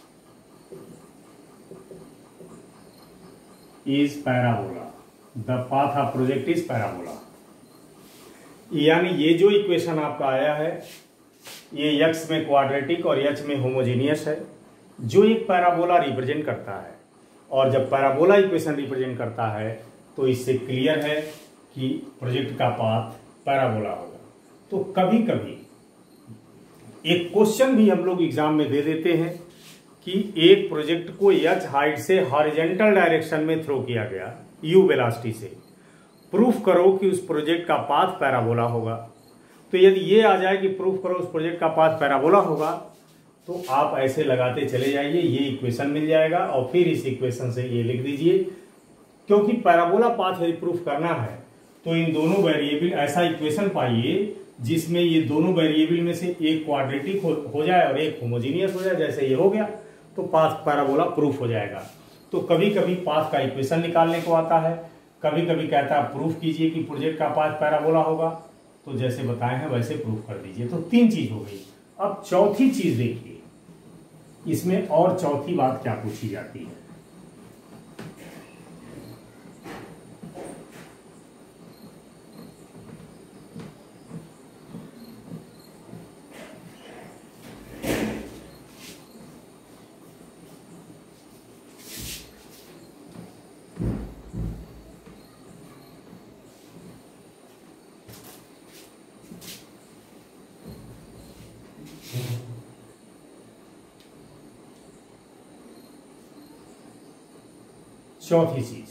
is parabola. The path of project is parabola. यानी ये जो equation आपका आया है ये x में quadratic और h में होमोजीनियस है, जो एक पैराबोला रिप्रेजेंट करता है। और जब पैराबोला इक्वेशन रिप्रेजेंट करता है तो इससे क्लियर है कि प्रोजेक्ट का पाथ पैराबोला होगा। तो कभी कभी एक क्वेश्चन भी हम लोग एग्जाम में दे देते हैं कि एक प्रोजेक्ट को h हाइट से हॉरिजॉन्टल डायरेक्शन में थ्रो किया गया u वेलोसिटी से, प्रूफ करो कि उस प्रोजेक्ट का पाथ पैराबोला होगा। तो यदि ये आ जाए कि प्रूफ करो उस प्रोजेक्ट का पाथ पैराबोला होगा तो आप ऐसे लगाते चले जाइए, ये इक्वेशन मिल जाएगा और फिर इस इक्वेशन से ये लिख दीजिए। क्योंकि पैराबोला पाथ यदि प्रूफ करना है तो इन दोनों वेरिएबल ऐसा इक्वेशन पाइए जिसमें ये दोनों वेरिएबल में से एक क्वाड्रेटिक हो, हो जाए और एक होमोजीनियस हो जाए। जैसे ये हो गया तो पाथ पैराबोला प्रूफ हो जाएगा। तो कभी कभी पाथ का इक्वेशन निकालने को आता है, कभी कभी कहता है प्रूफ कीजिए कि प्रोजेक्ट का पाथ पैराबोला होगा, तो जैसे बताए हैं वैसे प्रूफ कर दीजिए। तो तीन चीज हो गई। अब चौथी चीज देखिए, इसमें और चौथी बात क्या पूछी जाती है। चौथी चीज,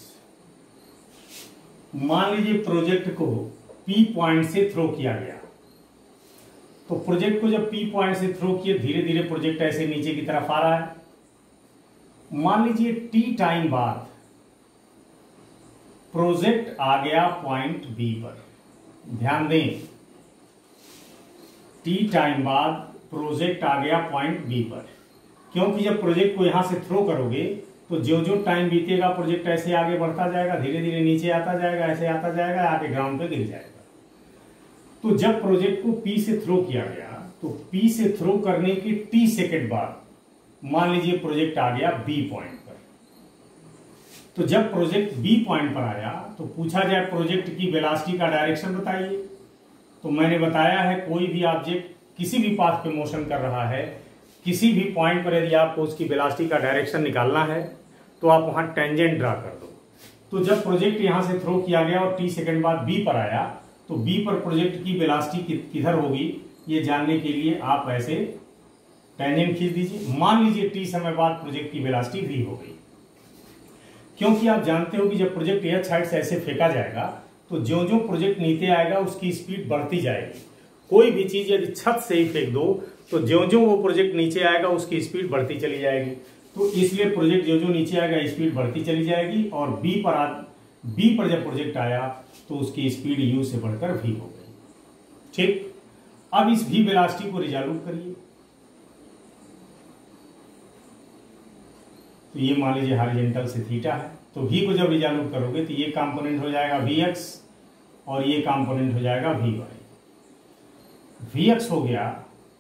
मान लीजिए प्रोजेक्ट को P पॉइंट से थ्रो किया गया। तो प्रोजेक्ट को जब P पॉइंट से थ्रो किए, धीरे धीरे प्रोजेक्ट ऐसे नीचे की तरफ आ रहा है। मान लीजिए T टाइम बाद प्रोजेक्ट आ गया पॉइंट B पर। ध्यान दें, टी टाइम बाद प्रोजेक्ट आ गया पॉइंट बी पर, क्योंकि जब प्रोजेक्ट को यहां से थ्रो करोगे तो जो जो टाइम बीतेगा प्रोजेक्ट ऐसे आगे बढ़ता जाएगा, धीरे धीरे नीचे आता जाएगा, ऐसे आता जाएगा, आके ग्राउंड पे गिर जाएगा। तो जब प्रोजेक्ट को पी से थ्रो किया गया तो पी से थ्रो करने के टी सेकेंड बाद मान लीजिए प्रोजेक्ट आ गया बी पॉइंट पर। तो जब प्रोजेक्ट बी पॉइंट पर आया तो पूछा जाए प्रोजेक्ट की वेलोसिटी का डायरेक्शन बताइए। तो मैंने बताया है कोई भी ऑब्जेक्ट किसी भी पाथ पे मोशन कर रहा है, किसी भी पॉइंट पर यदि आपको उसकी वेलोसिटी का डायरेक्शन निकालना है तो आप वहां टेंजेंट ड्रा कर दो। तो जब प्रोजेक्ट यहां से थ्रो किया गया और टी सेकंड बाद बी पर आया तो बी पर प्रोजेक्ट की वेलोसिटी किधर होगी ये जानने के लिए आप ऐसे टेंजेंट खींच दीजिए। मान लीजिए टी समय बाद प्रोजेक्ट की वेलोसिटी वी हो गई, क्योंकि आप जानते हो कि जब प्रोजेक्ट एच साइड से ऐसे फेंका जाएगा तो जो जो प्रोजेक्ट नीचे आएगा उसकी स्पीड बढ़ती जाएगी। कोई भी चीज यदि छत से ही फेंक दो तो जो जो वो प्रोजेक्ट नीचे आएगा उसकी स्पीड बढ़ती चली जाएगी। तो इसलिए प्रोजेक्ट जो जो नीचे आएगा स्पीड बढ़ती चली जाएगी और बी पर आ बी पर जब प्रोजेक्ट आया तो उसकी स्पीड यू से बढ़कर वी हो गई। ठीक, अब इस वी वेलोसिटी को रिजॉल्व करिए। तो ये मान लीजिए हॉरिजॉन्टल से थीटा है, तो वी को जब रिजॉल्व करोगे तो ये कंपोनेंट हो जाएगा वी एक्स और ये कंपोनेंट हो जाएगा वी वाई। वी एक्स हो गया,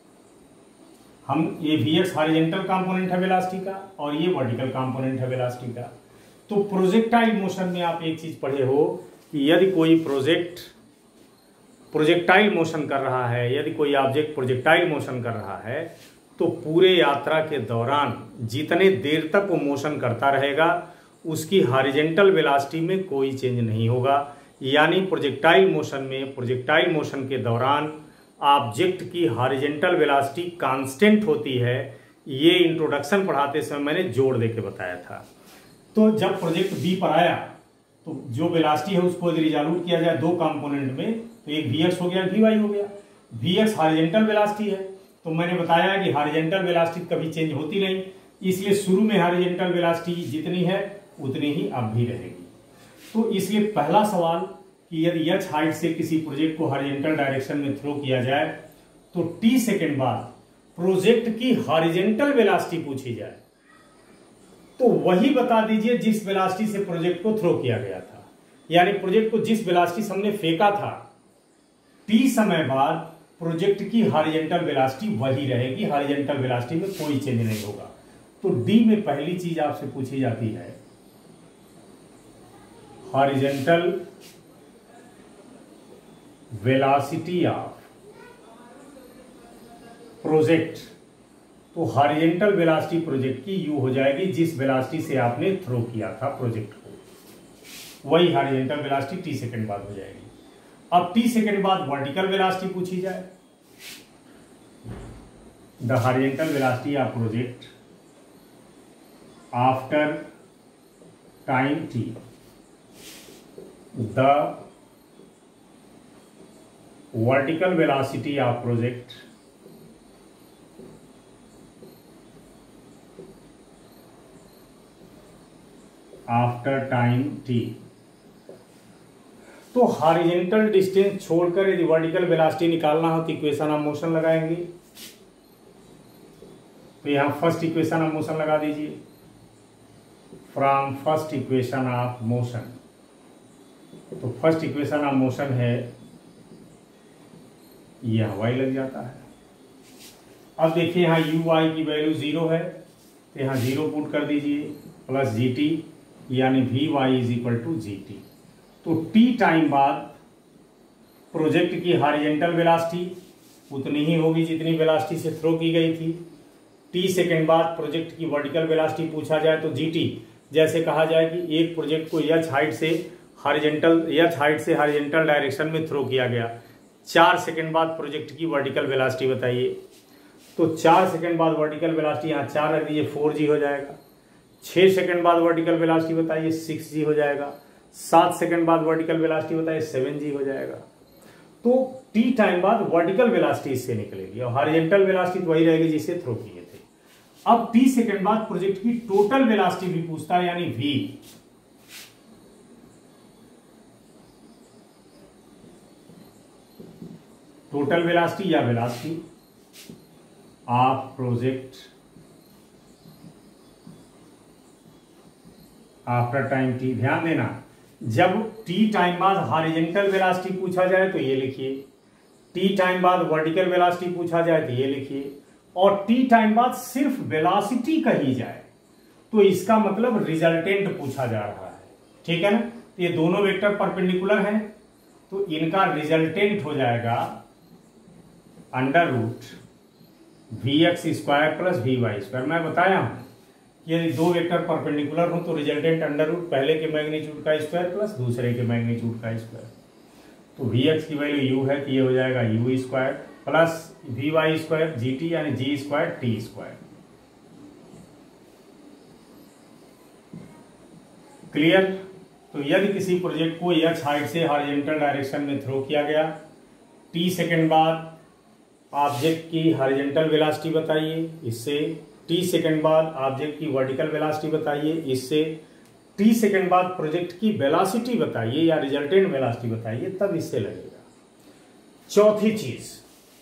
हम ये वी एक्स हॉरिजॉन्टल कंपोनेंट है वेलोसिटी का और ये वर्टिकल कंपोनेंट है वेलोसिटी का। तो प्रोजेक्टाइल मोशन में आप एक चीज पढ़े हो कि यदि कोई प्रोजेक्ट प्रोजेक्टाइल मोशन कर रहा है, यदि कोई ऑब्जेक्ट प्रोजेक्टाइल मोशन कर रहा है तो पूरे यात्रा के दौरान जितने देर तक वो मोशन करता रहेगा उसकी हॉरिजॉन्टल वेलोसिटी में कोई चेंज नहीं होगा। यानी प्रोजेक्टाइल मोशन में प्रोजेक्टाइल मोशन के दौरान ऑब्जेक्ट की हॉरिजॉन्टल वेलोसिटी कांस्टेंट होती है। ये इंट्रोडक्शन पढ़ाते समय मैंने जोड़ देके बताया था। तो जब प्रोजेक्ट बी पर आया तो जो वेलोसिटी है उसको यदि रिजॉल्व किया जाए दो कंपोनेंट में तो एक वी एक्स हो गया, वी वाई हो गया। वी एक्स हॉरिजॉन्टल वेलोसिटी है, तो मैंने बताया कि हॉरिजॉन्टल वेलोसिटी कभी चेंज होती नहीं, इसलिए शुरू में हॉरिजॉन्टल वेलोसिटी जितनी है उतनी ही अब भी रहेगी। तो इसलिए पहला सवाल कि यदि एच हाइट से किसी प्रोजेक्ट को हॉरिजॉन्टल डायरेक्शन में थ्रो किया जाए तो टी सेकेंड बाद प्रोजेक्ट की हॉरिजॉन्टल वेलोसिटी पूछी जाए तो वही बता दीजिए जिस वेलोसिटी से प्रोजेक्ट को थ्रो किया गया था। यानी प्रोजेक्ट को जिस वेलोसिटी से हमने फेंका था टी समय बाद प्रोजेक्ट की हॉरिजॉन्टल वेलोसिटी वही रहेगी, हॉरिजॉन्टल वेलोसिटी में कोई चेंज नहीं होगा। तो डी में पहली चीज आपसे पूछी जाती है हॉरिजॉन्टल वेलोसिटी ऑफ प्रोजेक्ट। तो हॉरिजॉन्टल वेलोसिटी प्रोजेक्ट की यू हो जाएगी जिस वेलोसिटी से आपने थ्रो किया था प्रोजेक्ट को, वही हॉरिजॉन्टल वेलोसिटी टी सेकंड बाद हो जाएगी। अब टी सेकंड बाद वर्टिकल वेलोसिटी पूछी जाए, the horizontal velocity of project after time t, the vertical velocity of project after time T. तो हॉरिजॉन्टल डिस्टेंस छोड़कर यदि वर्टिकल वेलोसिटी निकालना हो तो इक्वेशन ऑफ मोशन लगाएंगे। तो यहां फर्स्ट इक्वेशन ऑफ मोशन लगा दीजिए, from first equation of motion. तो फर्स्ट इक्वेशन ऑफ मोशन है ये हवाई लग जाता है। अब देखिए यहाँ यू वाई की वैल्यू जीरो है तो यहाँ जीरो पुट कर दीजिए प्लस जी टी, यानी v y is equal to g t. तो टी टाइम बाद प्रोजेक्ट की हॉरिजॉन्टल वेलोसिटी उतनी ही होगी जितनी वेलोसिटी से थ्रो की गई थी। टी सेकेंड बाद प्रोजेक्ट की वर्टिकल वेलोसिटी पूछा जाए तो जी टी, जैसे कहा जाए कि एक प्रोजेक्ट को एच हाइट से हॉरिजॉन्टल एच हाइट से हॉरिजॉन्टल डायरेक्शन में थ्रो किया गया, चार सेकंड बाद प्रोजेक्ट की वर्टिकल वेलोसिटी बताइए। तो चार सेकंड बाद वर्टिकल वेलोसिटी यहाँ चार रख दीजिए, फोर जी हो जाएगा। छः सेकंड बाद वर्टिकल वेलोसिटी बताइए, सिक्स जी हो जाएगा। सात सेकंड बाद वर्टिकल वेलोसिटी बताइए, सेवन जी हो जाएगा। तो टी टाइम बाद वर्टिकल वेलोसिटी इससे निकलेगी और हॉरिजॉन्टल वेलोसिटी वही रहेगी जिससे थ्रो किए थे। अब टी सेकंड बाद प्रोजेक्ट की टोटल वेलोसिटी भी पूछता है, यानी वी। टोटल वेलोसिटी या velocity of project after time T. ध्यान देना, जब टी टाइम बाद हॉरिजॉन्टल वेलोसिटी पूछा जाए तो ये लिखिए, टी टाइम बाद वर्टिकल वेलोसिटी पूछा जाए तो ये लिखिए, और टी टाइम बाद सिर्फ वेलोसिटी कही जाए तो इसका मतलब रिजल्टेंट पूछा जा रहा है। ठीक है ना, तो ये दोनों वेक्टर परपेंडिकुलर हैं तो इनका रिजल्टेंट हो जाएगा under root V X square plus V Y square. मैं बताया हूं कि यदि दो वेक्टर परपेंडिकुलर हो तो रिजल्टेंट अंडर रूट पहले के मैग्नीट्यूड का स्क्वायर प्लस दूसरे के मैग्नीट्यूड का स्क्वायर। तो वी एक्स की वैल्यू यू है तो ये हो जाएगा U square plus V Y square G T यानी G square T square. Clear. तो यदि किसी प्रोजेक्ट को एक्स हाइट से हॉरिजॉन्टल डायरेक्शन में थ्रो किया गया, टी सेकंड बाद ऑब्जेक्ट की हॉरिजॉन्टल वेलोसिटी बताइए इससे, टी सेकंड बाद ऑब्जेक्ट की वर्टिकल वेलोसिटी बताइए इससे, टी सेकंड बाद प्रोजेक्ट की वेलोसिटी बताइए या रिजल्टेंट वेलोसिटी बताइए, तब इससे लगेगा। चौथी चीज,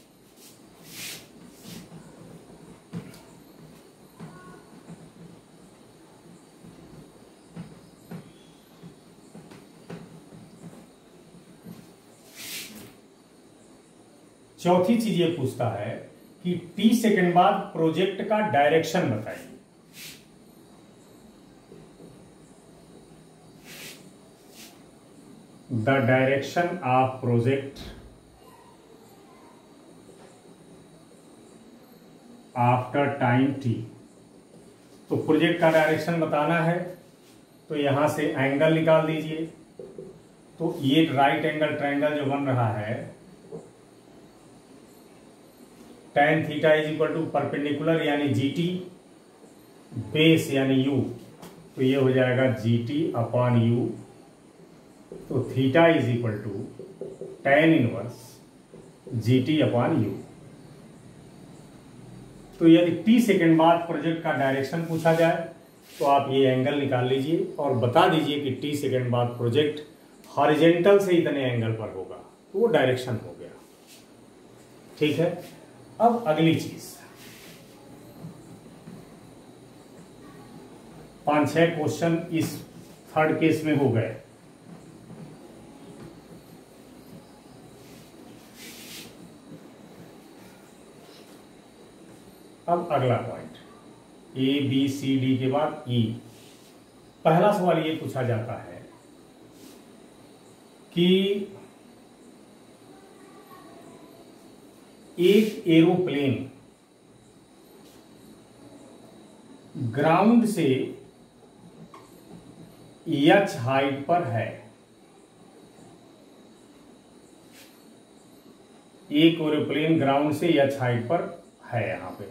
चौथी चीज ये पूछता है कि टी सेकंड बाद प्रोजेक्ट का डायरेक्शन बताइए। The direction of project after time T. तो प्रोजेक्ट का डायरेक्शन बताना है तो यहां से एंगल निकाल दीजिए। तो ये राइट एंगल ट्रायंगल जो बन रहा है, tan theta is equal to perpendicular यानी जी टी, बेस यानी यू, तो ये हो जाएगा जी टी अपॉन यू। तो theta is equal to tan inverse G T upon U. तो यदि टी सेकंड बाद प्रोजेक्ट का डायरेक्शन पूछा जाए तो आप ये एंगल निकाल लीजिए और बता दीजिए कि टी सेकंड बाद प्रोजेक्ट हॉरिजॉन्टल से इतने एंगल पर होगा, तो वो डायरेक्शन हो गया। ठीक है। अब अगली चीज, पांच छह क्वेश्चन इस थर्ड केस में हो गए। अब अगला point, A B C D के बाद ई। पहला सवाल ये पूछा जाता है कि एक एरोप्लेन ग्राउंड से एच हाइट पर है, एक एरोप्लेन ग्राउंड से एच हाइट पर है यहां पे,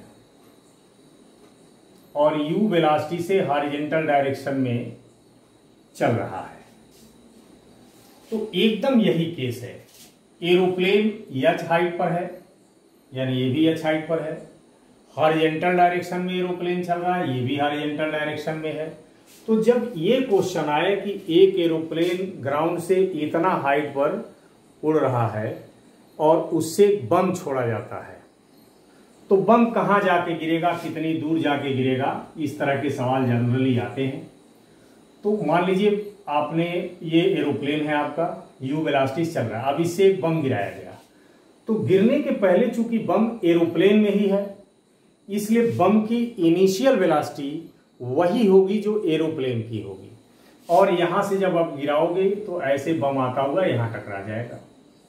और यू वेलोसिटी से हॉरिजॉन्टल डायरेक्शन में चल रहा है। तो एकदम यही केस है, एरोप्लेन एच हाइट पर है यानी ये भी एच हाइट पर है, हॉरिजॉन्टल डायरेक्शन में एरोप्लेन चल रहा है, ये भी हॉरिजॉन्टल डायरेक्शन में है। तो जब ये क्वेश्चन आए कि एक एरोप्लेन ग्राउंड से इतना हाइट पर उड़ रहा है और उससे बम छोड़ा जाता है, तो बम कहां जाके गिरेगा, कितनी दूर जाके गिरेगा, इस तरह के सवाल जनरली आते हैं। तो मान लीजिए आपने, ये एरोप्लेन है आपका, यू वेलोसिटी चल रहा है, अब इससे एक बम गिराया गया, तो गिरने के पहले चूंकि बम एरोप्लेन में ही है इसलिए बम की इनिशियल वेलोसिटी वही होगी जो एरोप्लेन की होगी, और यहां से जब आप गिराओगे तो ऐसे बम आता हुआ यहां टकरा जाएगा।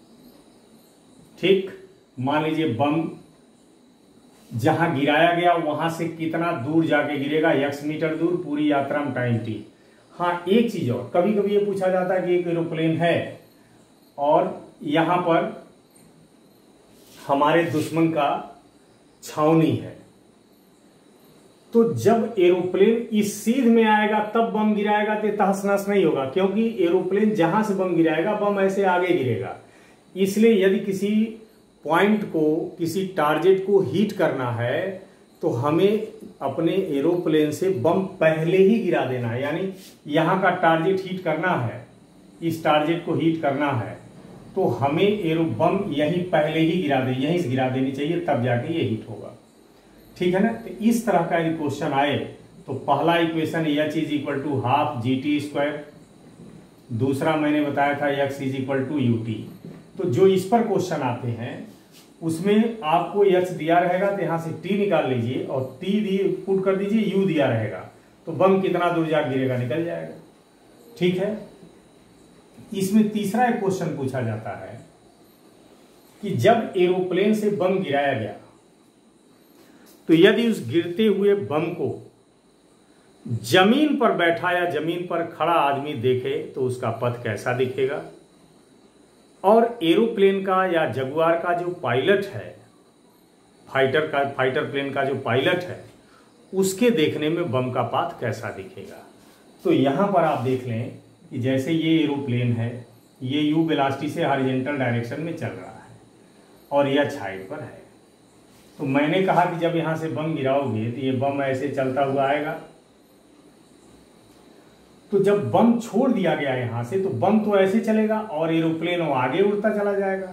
ठीक, मान लीजिए बम जहां गिराया गया वहां से कितना दूर जाके गिरेगा, एक्स मीटर दूर, पूरी यात्रा में टाइम टी। हाँ, एक चीज और, कभी कभी ये पूछा जाता है कि एक एरोप्लेन है और यहां पर हमारे दुश्मन का छावनी है, तो जब एरोप्लेन इस सीध में आएगा तब बम गिराएगा तो तहस नहस नहीं होगा, क्योंकि एरोप्लेन जहां से बम गिराएगा बम ऐसे आगे गिरेगा। इसलिए यदि किसी पॉइंट को, किसी टारगेट को हिट करना है तो हमें अपने एरोप्लेन से बम पहले ही गिरा देना है। यानी यहां का टारगेट हिट करना है, इस टारगेट को हिट करना है, तो हमें एरो बम यहीं पहले ही गिरा दे, यहीं से गिरा देनी चाहिए, तब जाके ये हिट होगा। ठीक है ना। तो इस तरह का यदि क्वेश्चन आए तो पहला equation H is equal to half G T square, दूसरा मैंने बताया था X is equal to U T. तो जो इस पर क्वेश्चन आते हैं उसमें आपको एच दिया रहेगा तो यहाँ से टी निकाल लीजिए और टी दिए पुट कर दीजिए, यू दिया रहेगा तो बम कितना दूर जा गिरेगा, निकल जाएगा। ठीक है। इसमें तीसरा एक क्वेश्चन पूछा जाता है कि जब एरोप्लेन से बम गिराया गया तो यदि उस गिरते हुए बम को जमीन पर बैठा या जमीन पर खड़ा आदमी देखे तो उसका पथ कैसा दिखेगा, और एरोप्लेन का या जगुआर का जो पायलट है, फाइटर का फाइटर प्लेन का जो पायलट है, उसके देखने में बम का पाथ कैसा दिखेगा। तो यहां पर आप देख लें कि जैसे ये एरोप्लेन है, ये यू वेलोसिटी से हॉरिजॉन्टल डायरेक्शन में चल रहा है और यह साइड पर है। तो मैंने कहा कि जब यहां से बम गिराओगे तो ये बम ऐसे चलता हुआ आएगा। तो जब बम छोड़ दिया गया यहां से तो बम तो ऐसे चलेगा और एरोप्लेन वो आगे उड़ता चला जाएगा।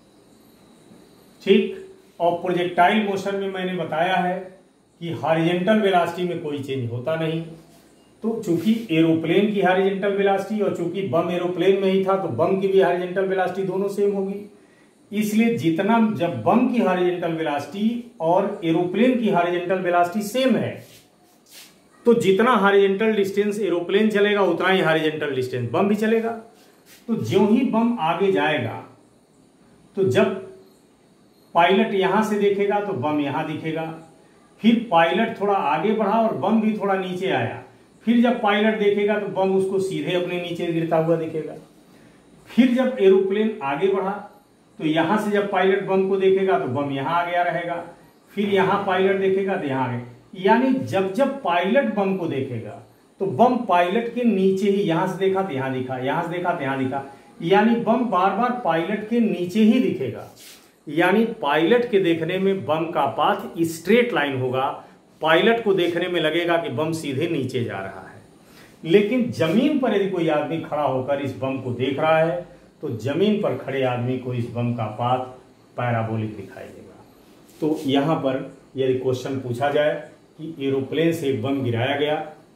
ठीक। और प्रोजेक्टाइल मोशन में मैंने बताया है कि हॉरिजॉन्टल वेलोसिटी में कोई चेंज होता नहीं। तो चूंकि एरोप्लेन की हॉरिजॉन्टल वेलोसिटी और चूंकि बम एरोप्लेन में ही था तो बम की भी हॉरिजॉन्टल वेलोसिटी दोनों सेम होगी, इसलिए जितना जब बम की हॉरिजॉन्टल वेलोसिटी और एरोप्लेन की हॉरिजॉन्टल वेलोसिटी सेम है तो जितना हॉरिजॉन्टल डिस्टेंस एरोप्लेन चलेगा उतना ही हॉरिजॉन्टल डिस्टेंस बम भी चलेगा। तो ज्यों ही बम आगे जाएगा तो जब पायलट यहां से देखेगा तो बम यहां दिखेगा, फिर पायलट थोड़ा आगे बढ़ा और बम भी थोड़ा नीचे आया, फिर जब पायलट देखेगा तो बम उसको सीधे अपने नीचे गिरता हुआ दिखेगा। फिर जब एरोप्लेन आगे बढ़ा तो यहां से जब पायलट बम को देखेगा तो बम यहां आ गया रहेगा, फिर यहां पायलट देखेगा तो यहां आगे, यानी जब जब पायलट बम को देखेगा तो बम पायलट के नीचे ही, यहां से देखा तो यहां दिखा, यहां से देखा तो यहां दिखा, यानी बम बार बार पायलट के नीचे ही दिखेगा। यानी पायलट के देखने में बम का पाथ स्ट्रेट लाइन होगा, पायलट को देखने में लगेगा कि बम सीधे नीचे जा रहा है। लेकिन जमीन पर यदि कोई आदमी खड़ा होकर इस बम को देख रहा है तो जमीन पर खड़े आदमी को इस बम का पाथ पैराबोलिक दिखाई देगा। तो यहां पर यदि क्वेश्चन पूछा जाए कि एरोप्लेन से एक बम गिराया गया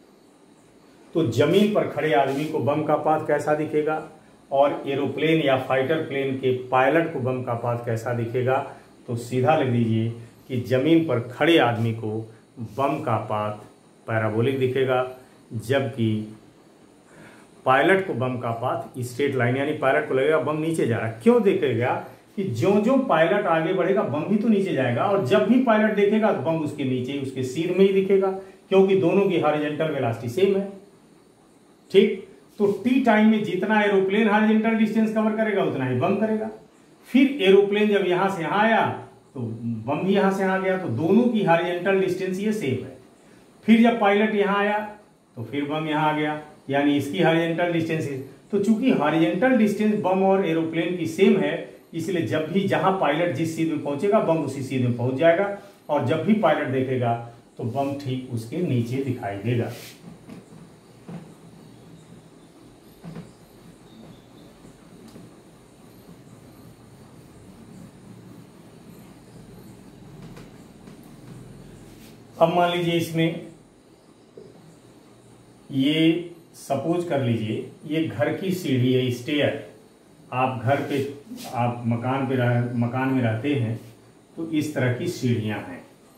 तो जमीन पर खड़े आदमी को बम का पाथ कैसा दिखेगा और एरोप्लेन या फाइटर प्लेन के पायलट को बम का पाथ कैसा दिखेगा, तो सीधा लिख दीजिए कि जमीन पर खड़े आदमी को बम का पाथ पैराबोलिक दिखेगा, जबकि पायलट को बम का पाथ स्ट्रेट लाइन, यानी पायलट को लगेगा बम नीचे जा रहा है। क्यों देखेगा कि जो जो पायलट आगे बढ़ेगा बम भी तो नीचे जाएगा, और जब भी पायलट देखेगा तो बम उसके नीचे, उसके सिर में ही दिखेगा, क्योंकि दोनों की हॉरिजॉन्टल वेलोसिटी सेम है। ठीक। तो टी टाइम में जितना एरोप्लेन हॉरिजॉन्टल डिस्टेंस कवर करेगा उतना ही बम करेगा। फिर एरोप्लेन जब यहां से यहां आया तो बम भी यहां से यहां गया, तो दोनों की हॉरिजॉन्टल डिस्टेंस ये सेम है। फिर जब पायलट यहां आया तो फिर बम यहां आ गया, यानी इसकी हॉरिजॉन्टल डिस्टेंस। तो चूंकि हॉरिजॉन्टल डिस्टेंस बम और एरोप्लेन की सेम है, इसलिए जब भी जहां पायलट जिस सीध में पहुंचेगा बम उसी सीध में पहुंच जाएगा, और जब भी पायलट देखेगा तो बम ठीक उसके नीचे दिखाई देगा। अब मान लीजिए इसमें ये सपोज कर लीजिए ये घर की सीढ़ी है, स्टेयर। आप घर पे, आप मकान पे रह, मकान में रहते हैं तो इस तरह की सीढ़ियां हैं।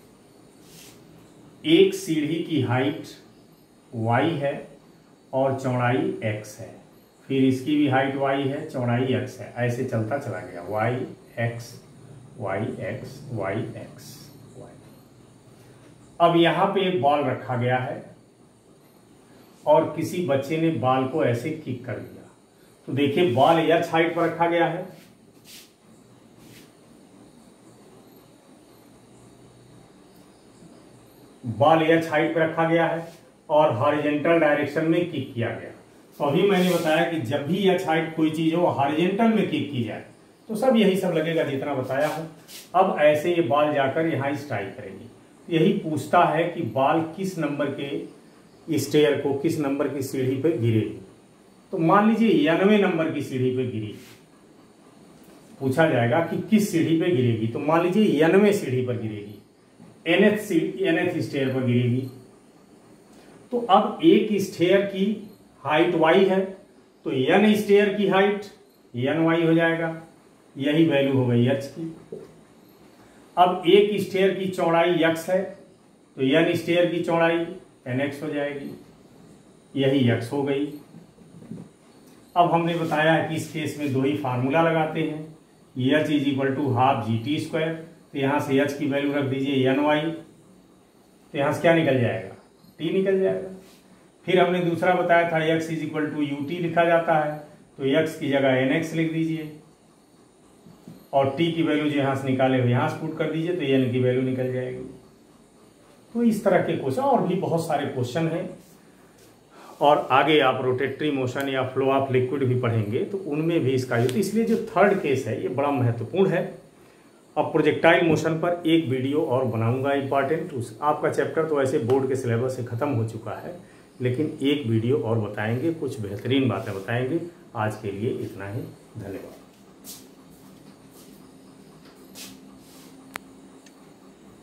एक सीढ़ी की हाइट y है और चौड़ाई x है, फिर इसकी भी हाइट y है, चौड़ाई x है, ऐसे चलता चला गया y x y x y x y। अब यहां पे एक बॉल रखा गया है और किसी बच्चे ने बॉल को ऐसे किक कर दिया, तो देखिए बॉल एच हाइट पर रखा गया है, बॉल एच हाइट पर रखा गया है और हॉरिजॉन्टल डायरेक्शन में किक किया गया। तो अभी मैंने बताया कि जब भी एच हाइट कोई चीज हो हॉरिजॉन्टल में किक की जाए तो सब यही सब लगेगा जितना बताया हूं। अब ऐसे ये बॉल जाकर यहां स्ट्राइक करेगी, यही पूछता है कि बॉल किस नंबर के स्टेयर को, किस नंबर की सीढ़ी पे गिरेगी। तो मान लीजिए यानवे नंबर की सीढ़ी पे गिरी, पूछा जाएगा कि किस सीढ़ी पे गिरेगी, तो मान लीजिए एनवें सीढ़ी पर गिरेगी, एनएथ एनएथ स्टेयर पर गिरेगी। तो अब एक स्टेयर की हाइट वाई है, तो एन स्टेयर की हाइट एन वाई हो जाएगा, यही वैल्यू हो गई एच की। अब एक स्टेयर की चौड़ाई एक्स है, तो एन स्टेयर की चौड़ाई एन एक्स हो जाएगी, यही एक्स हो गई। अब हमने बताया है कि इस केस में दो ही फार्मूला लगाते हैं, H is equal to half G T square, तो यहाँ से एच की वैल्यू रख दीजिए एन वाई, तो यहाँ से क्या निकल जाएगा, टी निकल जाएगा। फिर हमने दूसरा बताया था X is equal to you T लिखा जाता है, तो एक्स की जगह एन एक्स लिख दीजिए और टी की वैल्यू जो यहाँ से निकाले हुए यहाँ से पुट कर दीजिए, तो एन की वैल्यू निकल जाएगी। तो इस तरह के क्वेश्चन और भी बहुत सारे क्वेश्चन हैं, और आगे आप रोटेटरी मोशन या फ्लो ऑफ लिक्विड भी पढ़ेंगे तो उनमें भी इसका यूज, तो इसलिए जो थर्ड केस है ये बड़ा महत्वपूर्ण है। अब प्रोजेक्टाइल मोशन पर एक वीडियो और बनाऊंगा इंपॉर्टेंट, उस आपका चैप्टर तो ऐसे बोर्ड के सिलेबस से ख़त्म हो चुका है, लेकिन एक वीडियो और बताएंगे, कुछ बेहतरीन बातें बताएंगे। आज के लिए इतना ही, धन्यवाद।